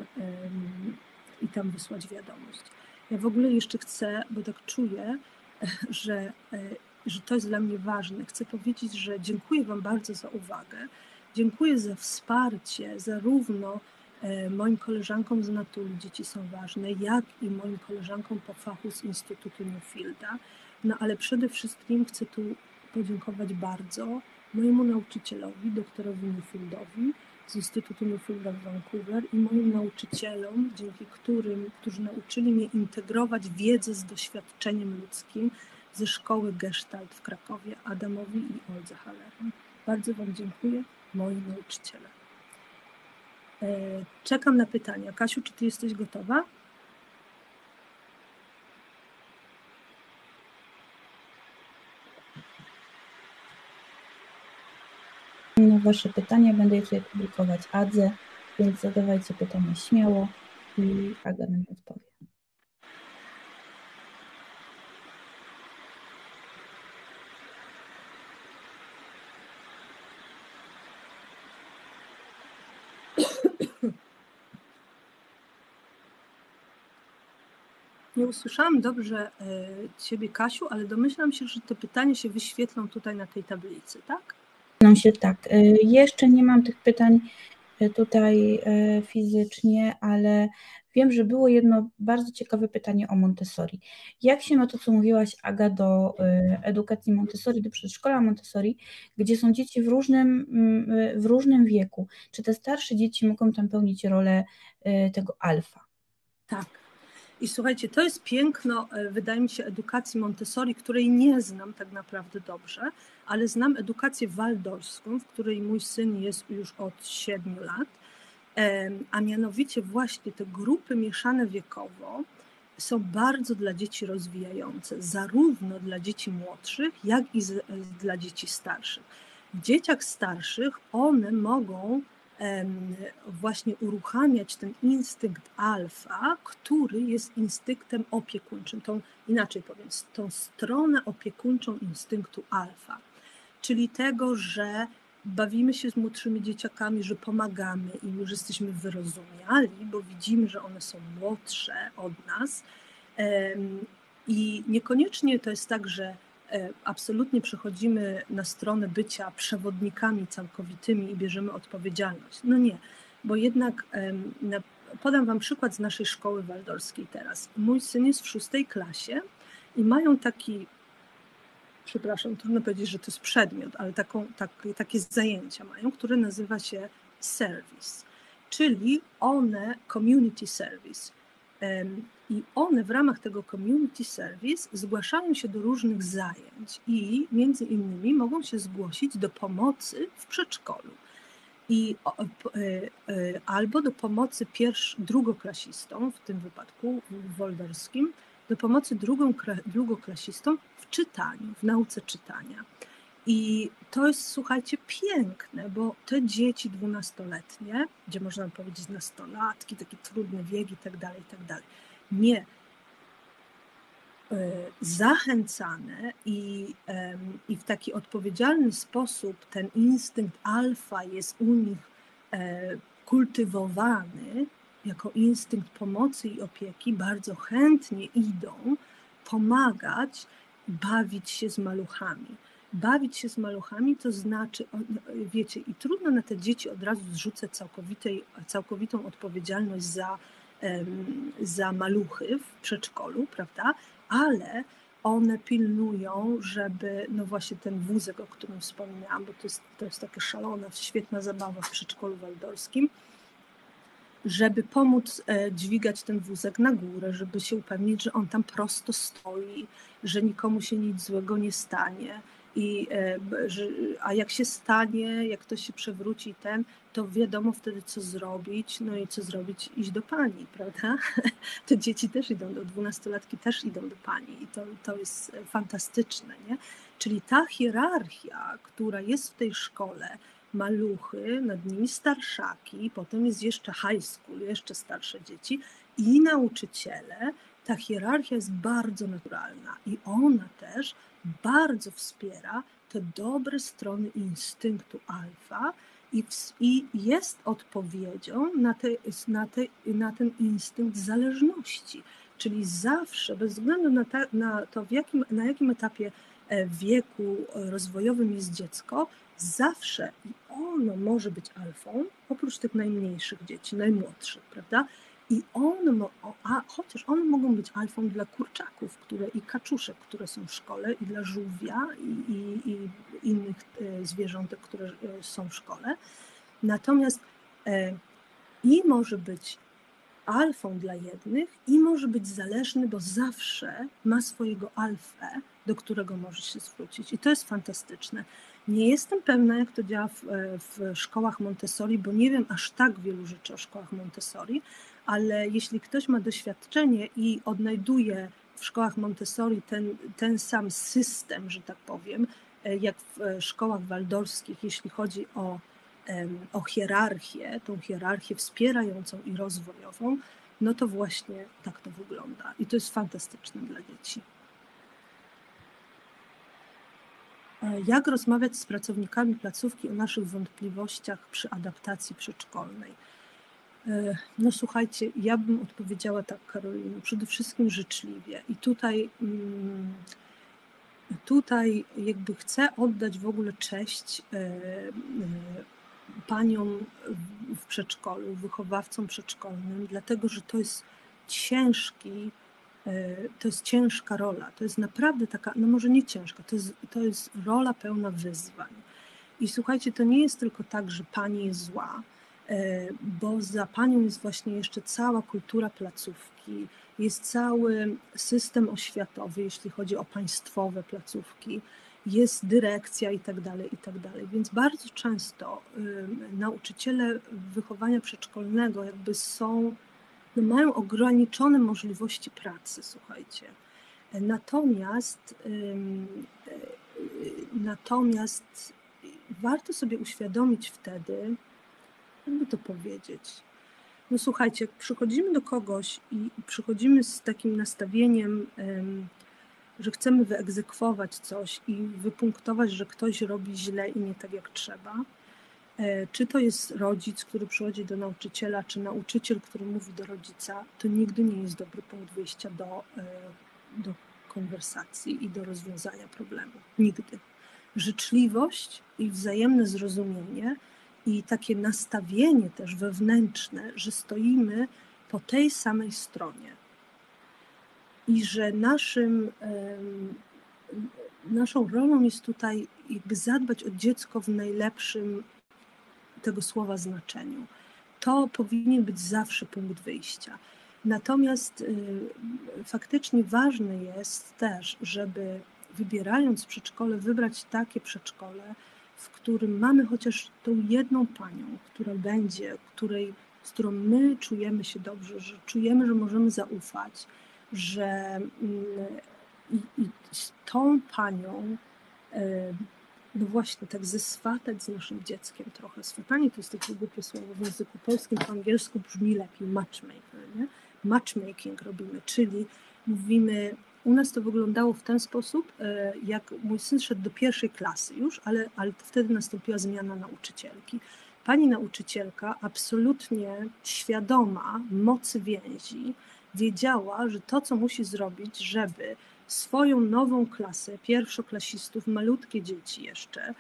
tam wysłać wiadomość. Ja w ogóle jeszcze chcę, bo tak czuję, że to jest dla mnie ważne. Chcę powiedzieć, że dziękuję wam bardzo za uwagę. Dziękuję za wsparcie zarówno moim koleżankom z Natuli, dzieci są ważne, jak i moim koleżankom po fachu z Instytutu Newfielda. No ale przede wszystkim chcę tu podziękować bardzo mojemu nauczycielowi, doktorowi Newfieldowi, z Instytutu Newfielda w Vancouver i moim nauczycielom, którzy nauczyli mnie integrować wiedzę z doświadczeniem ludzkim ze szkoły Gestalt w Krakowie, Adamowi i Oldze Halleran. Bardzo Wam dziękuję, moi nauczyciele. Czekam na pytania. Kasiu, czy Ty jesteś gotowa? Na Wasze pytania będę je tutaj publikować Adze, więc zadawajcie pytania śmiało i Aga na nie odpowie. Nie usłyszałam dobrze Ciebie, Kasiu, ale domyślam się, że te pytania się wyświetlą tutaj na tej tablicy, tak? No się tak. Jeszcze nie mam tych pytań tutaj fizycznie, ale wiem, że było jedno bardzo ciekawe pytanie o Montessori. Jak się ma to, co mówiłaś, Aga, do edukacji Montessori, do przedszkola Montessori, gdzie są dzieci w różnym wieku? Czy te starsze dzieci mogą tam pełnić rolę tego alfa? Tak. I słuchajcie, to jest piękno, wydaje mi się, edukacji Montessori, której nie znam tak naprawdę dobrze, ale znam edukację waldorfską, w której mój syn jest już od 7 lat, a mianowicie właśnie te grupy mieszane wiekowo są bardzo dla dzieci rozwijające, zarówno dla dzieci młodszych, jak i dla dzieci starszych. W dzieciach starszych one mogą właśnie uruchamiać ten instynkt alfa, który jest instynktem opiekuńczym, inaczej powiem, tą stronę opiekuńczą instynktu alfa, czyli tego, że bawimy się z młodszymi dzieciakami, że pomagamy im, że jesteśmy wyrozumiali, bo widzimy, że one są młodsze od nas i niekoniecznie to jest tak, że absolutnie przechodzimy na stronę bycia przewodnikami całkowitymi i bierzemy odpowiedzialność. No nie, bo jednak podam Wam przykład z naszej szkoły waldorskiej teraz. Mój syn jest w 6. klasie i mają taki, przepraszam, trudno powiedzieć, że to jest przedmiot, ale takie zajęcia mają, które nazywa się service, czyli community service. I one w ramach tego community service zgłaszają się do różnych zajęć i między innymi mogą się zgłosić do pomocy w przedszkolu albo do pomocy drugoklasistom, w tym wypadku woldorskim, do pomocy drugoklasistom w czytaniu, w nauce czytania. I to jest, słuchajcie, piękne, bo te dzieci 12-letnie, gdzie można powiedzieć nastolatki, taki trudny wiek i tak dalej, nie, zachęcane i w taki odpowiedzialny sposób ten instynkt alfa jest u nich kultywowany jako instynkt pomocy i opieki, bardzo chętnie idą pomagać, bawić się z maluchami. Bawić się z maluchami to znaczy, wiecie, i trudno na te dzieci od razu zrzucać całkowitą odpowiedzialność za maluchy w przedszkolu, prawda? Ale one pilnują, żeby, no właśnie ten wózek, o którym wspomniałam, bo to jest taka szalona, świetna zabawa w przedszkolu waldorskim, żeby pomóc dźwigać ten wózek na górę, żeby się upewnić, że on tam prosto stoi, że nikomu się nic złego nie stanie. A jak się stanie, jak ktoś się przewróci to wiadomo wtedy, co zrobić. No i co zrobić? Iść do pani, prawda? Te dzieci też idą, 12-latki też idą do pani i to jest fantastyczne, nie? Czyli ta hierarchia, która jest w tej szkole, maluchy, nad nimi starszaki, potem jest jeszcze high school, jeszcze starsze dzieci i nauczyciele, ta hierarchia jest bardzo naturalna i ona też bardzo wspiera te dobre strony instynktu alfa i jest odpowiedzią na ten instynkt zależności. Czyli zawsze, bez względu na to, na jakim etapie wieku rozwojowym jest dziecko, zawsze ono może być alfą, oprócz tych najmniejszych dzieci, najmłodszych, prawda? I chociaż one mogą być alfą dla kurczaków i kaczuszek, które są w szkole, i dla żółwia, i innych zwierzątek, które są w szkole. Natomiast I może być alfą dla jednych i może być zależny, bo zawsze ma swojego alfę, do którego może się zwrócić. I to jest fantastyczne. Nie jestem pewna, jak to działa w szkołach Montessori, bo nie wiem aż tak wielu rzeczy o szkołach Montessori, ale jeśli ktoś ma doświadczenie i odnajduje w szkołach Montessori ten sam system, że tak powiem, jak w szkołach waldorskich, jeśli chodzi o hierarchię, tą hierarchię wspierającą i rozwojową, no to właśnie tak to wygląda. I to jest fantastyczne dla dzieci. Jak rozmawiać z pracownikami placówki o naszych wątpliwościach przy adaptacji przedszkolnej? No słuchajcie, ja bym odpowiedziała tak, Karolino, przede wszystkim życzliwie. I tutaj jakby chcę oddać w ogóle cześć paniom w przedszkolu, wychowawcom przedszkolnym, dlatego że to jest ciężka rola. To jest naprawdę taka, no może nie ciężka, to jest rola pełna wyzwań. I słuchajcie, to nie jest tylko tak, że pani jest zła, bo za panią jest właśnie jeszcze cała kultura placówki, jest cały system oświatowy, jeśli chodzi o państwowe placówki, jest dyrekcja i tak dalej, i tak dalej. Więc bardzo często nauczyciele wychowania przedszkolnego jakby mają ograniczone możliwości pracy, słuchajcie. Natomiast warto sobie uświadomić wtedy, jakby to powiedzieć, no słuchajcie, jak przychodzimy do kogoś i przychodzimy z takim nastawieniem, że chcemy wyegzekwować coś i wypunktować, że ktoś robi źle i nie tak jak trzeba, czy to jest rodzic, który przychodzi do nauczyciela, czy nauczyciel, który mówi do rodzica, to nigdy nie jest dobry punkt wyjścia do konwersacji i do rozwiązania problemu. Nigdy. Życzliwość i wzajemne zrozumienie i takie nastawienie też wewnętrzne, że stoimy po tej samej stronie i że naszą rolą jest tutaj jakby zadbać o dziecko w najlepszym tego słowa znaczeniu. To powinien być zawsze punkt wyjścia. Natomiast faktycznie ważne jest też, żeby wybierając przedszkole, wybrać takie przedszkole, w którym mamy chociaż tą jedną panią, która będzie, z którą my czujemy się dobrze, że czujemy, że możemy zaufać, że i z tą panią no właśnie tak zeswatać z naszym dzieckiem trochę. Swatanie to jest takie głupie słowo w języku polskim, po angielsku brzmi lepiej matchmaker, nie? Matchmaking robimy, czyli mówimy, u nas to wyglądało w ten sposób, jak mój syn szedł do 1. klasy już, ale wtedy nastąpiła zmiana nauczycielki. Pani nauczycielka, absolutnie świadoma mocy więzi, wiedziała, że to, co musi zrobić, żeby swoją nową klasę pierwszoklasistów, malutkie dzieci jeszcze,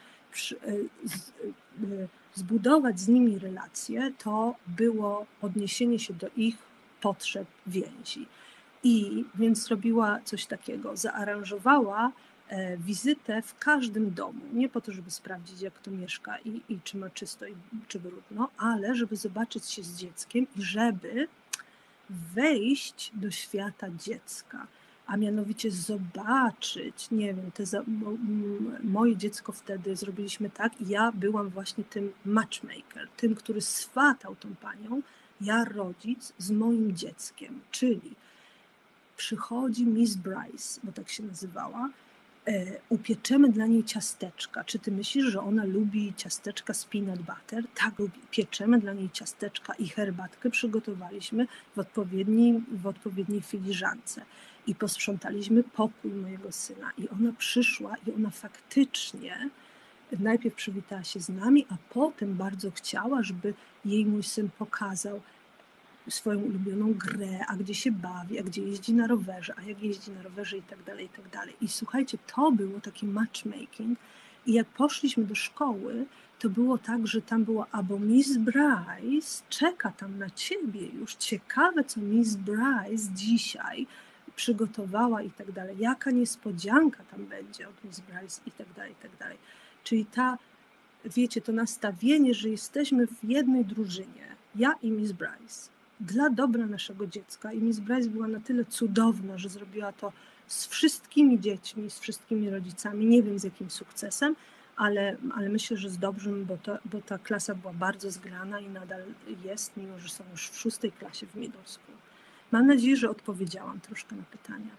zbudować z nimi relacje, to było odniesienie się do ich potrzeb więzi. I więc robiła coś takiego, zaaranżowała wizytę w każdym domu, nie po to, żeby sprawdzić, jak to mieszka i czy ma czysto i czy brudno, ale żeby zobaczyć się z dzieckiem i żeby wejść do świata dziecka, a mianowicie zobaczyć, nie wiem, moje dziecko wtedy zrobiliśmy tak i ja byłam właśnie tym matchmaker, tym, który swatał tą panią, ja rodzic z moim dzieckiem, czyli przychodzi Miss Bryce, bo tak się nazywała, upieczemy dla niej ciasteczka. Czy ty myślisz, że ona lubi ciasteczka z peanut butter? Tak, lubi. Pieczemy dla niej ciasteczka i herbatkę przygotowaliśmy w odpowiedniej filiżance. I posprzątaliśmy pokój mojego syna. I ona przyszła i ona faktycznie najpierw przywitała się z nami, a potem bardzo chciała, żeby jej mój syn pokazał swoją ulubioną grę, a gdzie się bawi, a gdzie jeździ na rowerze, a jak jeździ na rowerze i tak dalej, i tak dalej. I słuchajcie, to było taki matchmaking i jak poszliśmy do szkoły, to było tak, że tam była albo Miss Bryce czeka tam na ciebie już, ciekawe co Miss Bryce dzisiaj przygotowała i tak dalej, jaka niespodzianka tam będzie od Miss Bryce i tak dalej, i tak dalej. Czyli ta wiecie, to nastawienie, że jesteśmy w jednej drużynie, ja i Miss Bryce, dla dobra naszego dziecka. I Miss Bryce była na tyle cudowna, że zrobiła to z wszystkimi dziećmi, z wszystkimi rodzicami. Nie wiem z jakim sukcesem, ale myślę, że z dobrym, bo ta klasa była bardzo zgrana i nadal jest, mimo że są już w 6. klasie w middle school. Mam nadzieję, że odpowiedziałam troszkę na pytania.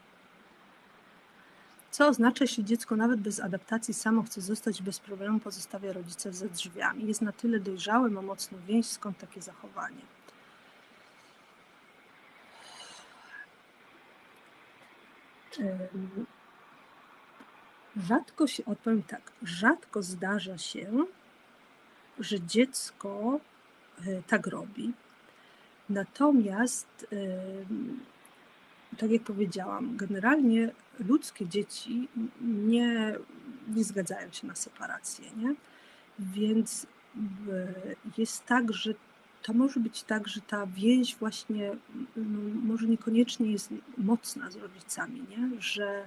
Co oznacza, jeśli dziecko nawet bez adaptacji samo chce zostać, bez problemu pozostawia rodziców za drzwiami? Jest na tyle dojrzałe, ma mocną więź, skąd takie zachowanie? Rzadko się, odpowiem tak, rzadko zdarza się, że dziecko tak robi. Natomiast, tak jak powiedziałam, generalnie ludzkie dzieci nie zgadzają się na separację, nie? Więc jest tak, że to może być tak, że ta więź właśnie może niekoniecznie jest mocna z rodzicami, nie? Że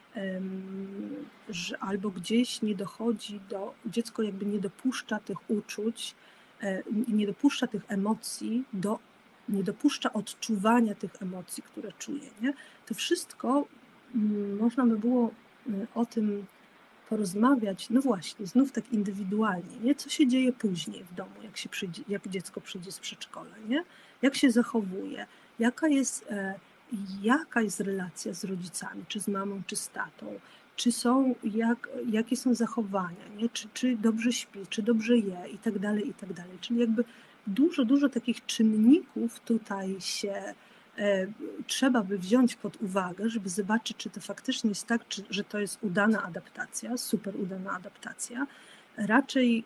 albo gdzieś nie dochodzi dziecko jakby nie dopuszcza tych uczuć, nie dopuszcza tych emocji, nie dopuszcza odczuwania tych emocji, które czuje, nie? To wszystko można by było o tym porozmawiać, no właśnie, znów tak indywidualnie, nie? Co się dzieje później w domu, jak dziecko przyjdzie z przedszkola, nie? Jak się zachowuje, jaka jest relacja z rodzicami, czy z mamą, czy z tatą, jakie są zachowania, nie? Czy dobrze śpi, czy dobrze je i tak dalej, i tak dalej. Czyli jakby dużo takich czynników tutaj się trzeba by wziąć pod uwagę, żeby zobaczyć, czy to faktycznie jest tak, że to jest udana adaptacja, super udana adaptacja. Raczej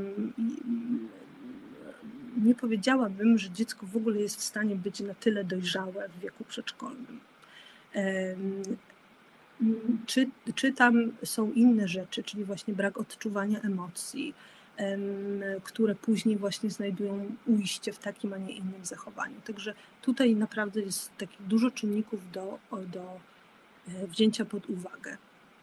nie powiedziałabym, że dziecko w ogóle jest w stanie być na tyle dojrzałe w wieku przedszkolnym. Czy tam są inne rzeczy, czyli właśnie brak odczuwania emocji, które później właśnie znajdują ujście w takim, a nie innym zachowaniu. Także tutaj naprawdę jest takich dużo czynników do wzięcia pod uwagę.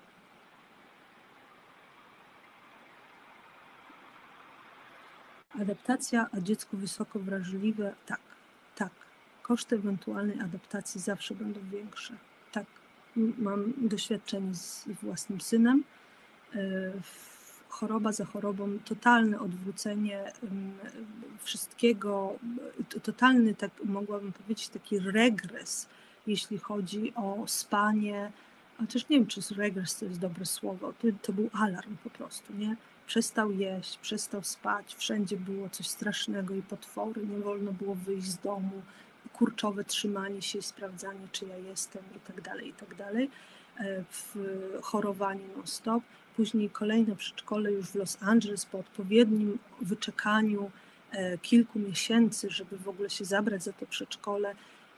Adaptacja, a dziecko wysoko wrażliwe, tak. Koszty ewentualnej adaptacji zawsze będą większe. Tak, mam doświadczenie z własnym synem. Choroba za chorobą, totalne odwrócenie wszystkiego, totalny, tak mogłabym powiedzieć, taki regres, jeśli chodzi o spanie, chociaż nie wiem, czy regres to jest dobre słowo, to był alarm po prostu, nie? Przestał jeść, przestał spać, wszędzie było coś strasznego i potwory, nie wolno było wyjść z domu, kurczowe trzymanie się i sprawdzanie, czy ja jestem i tak dalej, w chorowaniu non-stop. Później kolejne przedszkole już w Los Angeles po odpowiednim wyczekaniu kilku miesięcy, żeby w ogóle się zabrać za to przedszkole.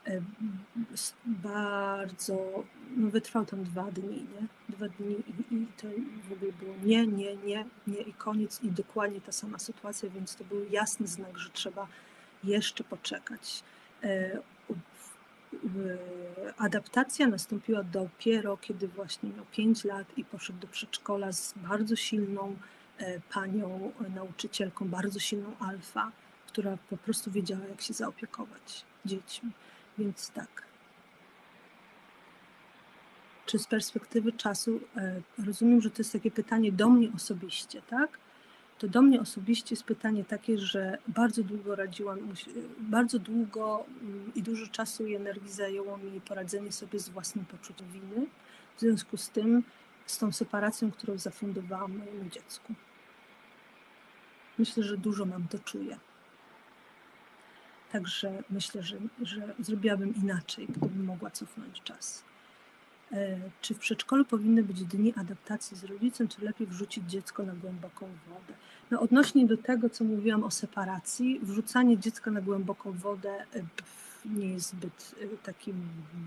Bardzo, wytrwał tam 2 dni, nie? 2 dni i to w ogóle było nie i koniec i dokładnie ta sama sytuacja, więc to był jasny znak, że trzeba jeszcze poczekać. Adaptacja nastąpiła dopiero, kiedy właśnie miał 5 lat i poszedł do przedszkola z bardzo silną panią nauczycielką, bardzo silną alfa, która po prostu wiedziała, jak się zaopiekować dziećmi. Więc tak. Czy z perspektywy czasu, rozumiem, że to jest takie pytanie do mnie osobiście, tak? To do mnie osobiście jest pytanie takie, że bardzo długo bardzo długo i dużo czasu i energii zajęło mi poradzenie sobie z własnym poczuciem winy, w związku z tym, z tą separacją, którą zafundowałam mojemu dziecku. Myślę, że dużo mam to czuję. Także myślę, że zrobiłabym inaczej, gdybym mogła cofnąć czas. Czy w przedszkolu powinny być dni adaptacji z rodzicem, czy lepiej wrzucić dziecko na głęboką wodę? No, odnośnie do tego, co mówiłam o separacji, wrzucanie dziecka na głęboką wodę nie jest zbyt takim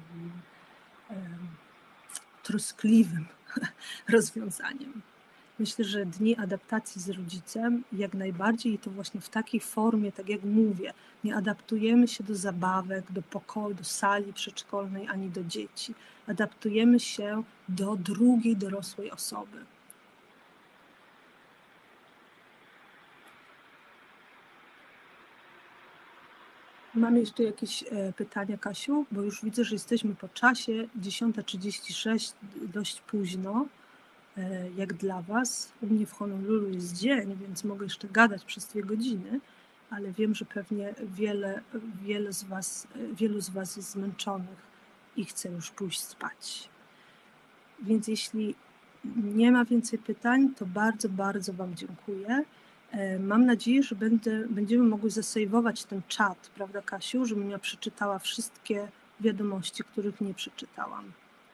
troskliwym rozwiązaniem. Myślę, że dni adaptacji z rodzicem jak najbardziej i to właśnie w takiej formie, tak jak mówię, nie adaptujemy się do zabawek, do pokoju, do sali przedszkolnej ani do dzieci. Adaptujemy się do drugiej dorosłej osoby. Mam jeszcze jakieś pytania, Kasiu, bo już widzę, że jesteśmy po czasie, 10:36, dość późno, jak dla Was. U mnie w Honolulu jest dzień, więc mogę jeszcze gadać przez 2 godziny, ale wiem, że pewnie wielu z Was jest zmęczonych i chce już pójść spać. Więc jeśli nie ma więcej pytań, to bardzo, bardzo Wam dziękuję. Mam nadzieję, że będziemy mogły zasejwować ten czat, prawda, Kasiu, żebym ja przeczytała wszystkie wiadomości, których nie przeczytałam.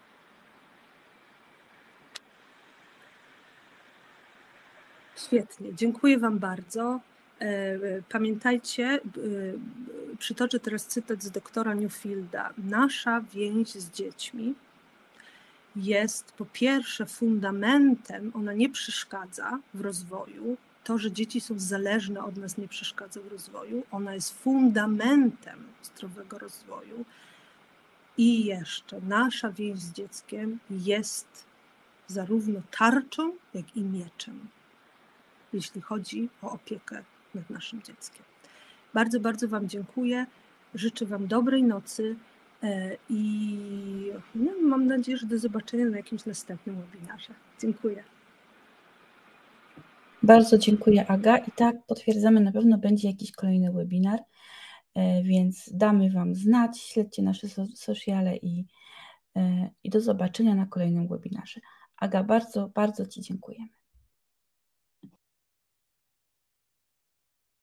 Świetnie, dziękuję Wam bardzo. Pamiętajcie, przytoczę teraz cytat z doktora Newfielda. Nasza więź z dziećmi jest po pierwsze fundamentem, ona nie przeszkadza w rozwoju. To, że dzieci są zależne od nas, nie przeszkadza w rozwoju. Ona jest fundamentem zdrowego rozwoju. I jeszcze nasza więź z dzieckiem jest zarówno tarczą, jak i mieczem, jeśli chodzi o opiekę nad naszym dzieckiem. Bardzo, bardzo Wam dziękuję. Życzę Wam dobrej nocy i mam nadzieję, że do zobaczenia na jakimś następnym webinarze. Dziękuję. Bardzo dziękuję, Aga. I tak, potwierdzamy, na pewno będzie jakiś kolejny webinar, więc damy Wam znać, śledźcie nasze sociale i do zobaczenia na kolejnym webinarze. Aga, bardzo, bardzo Ci dziękujemy.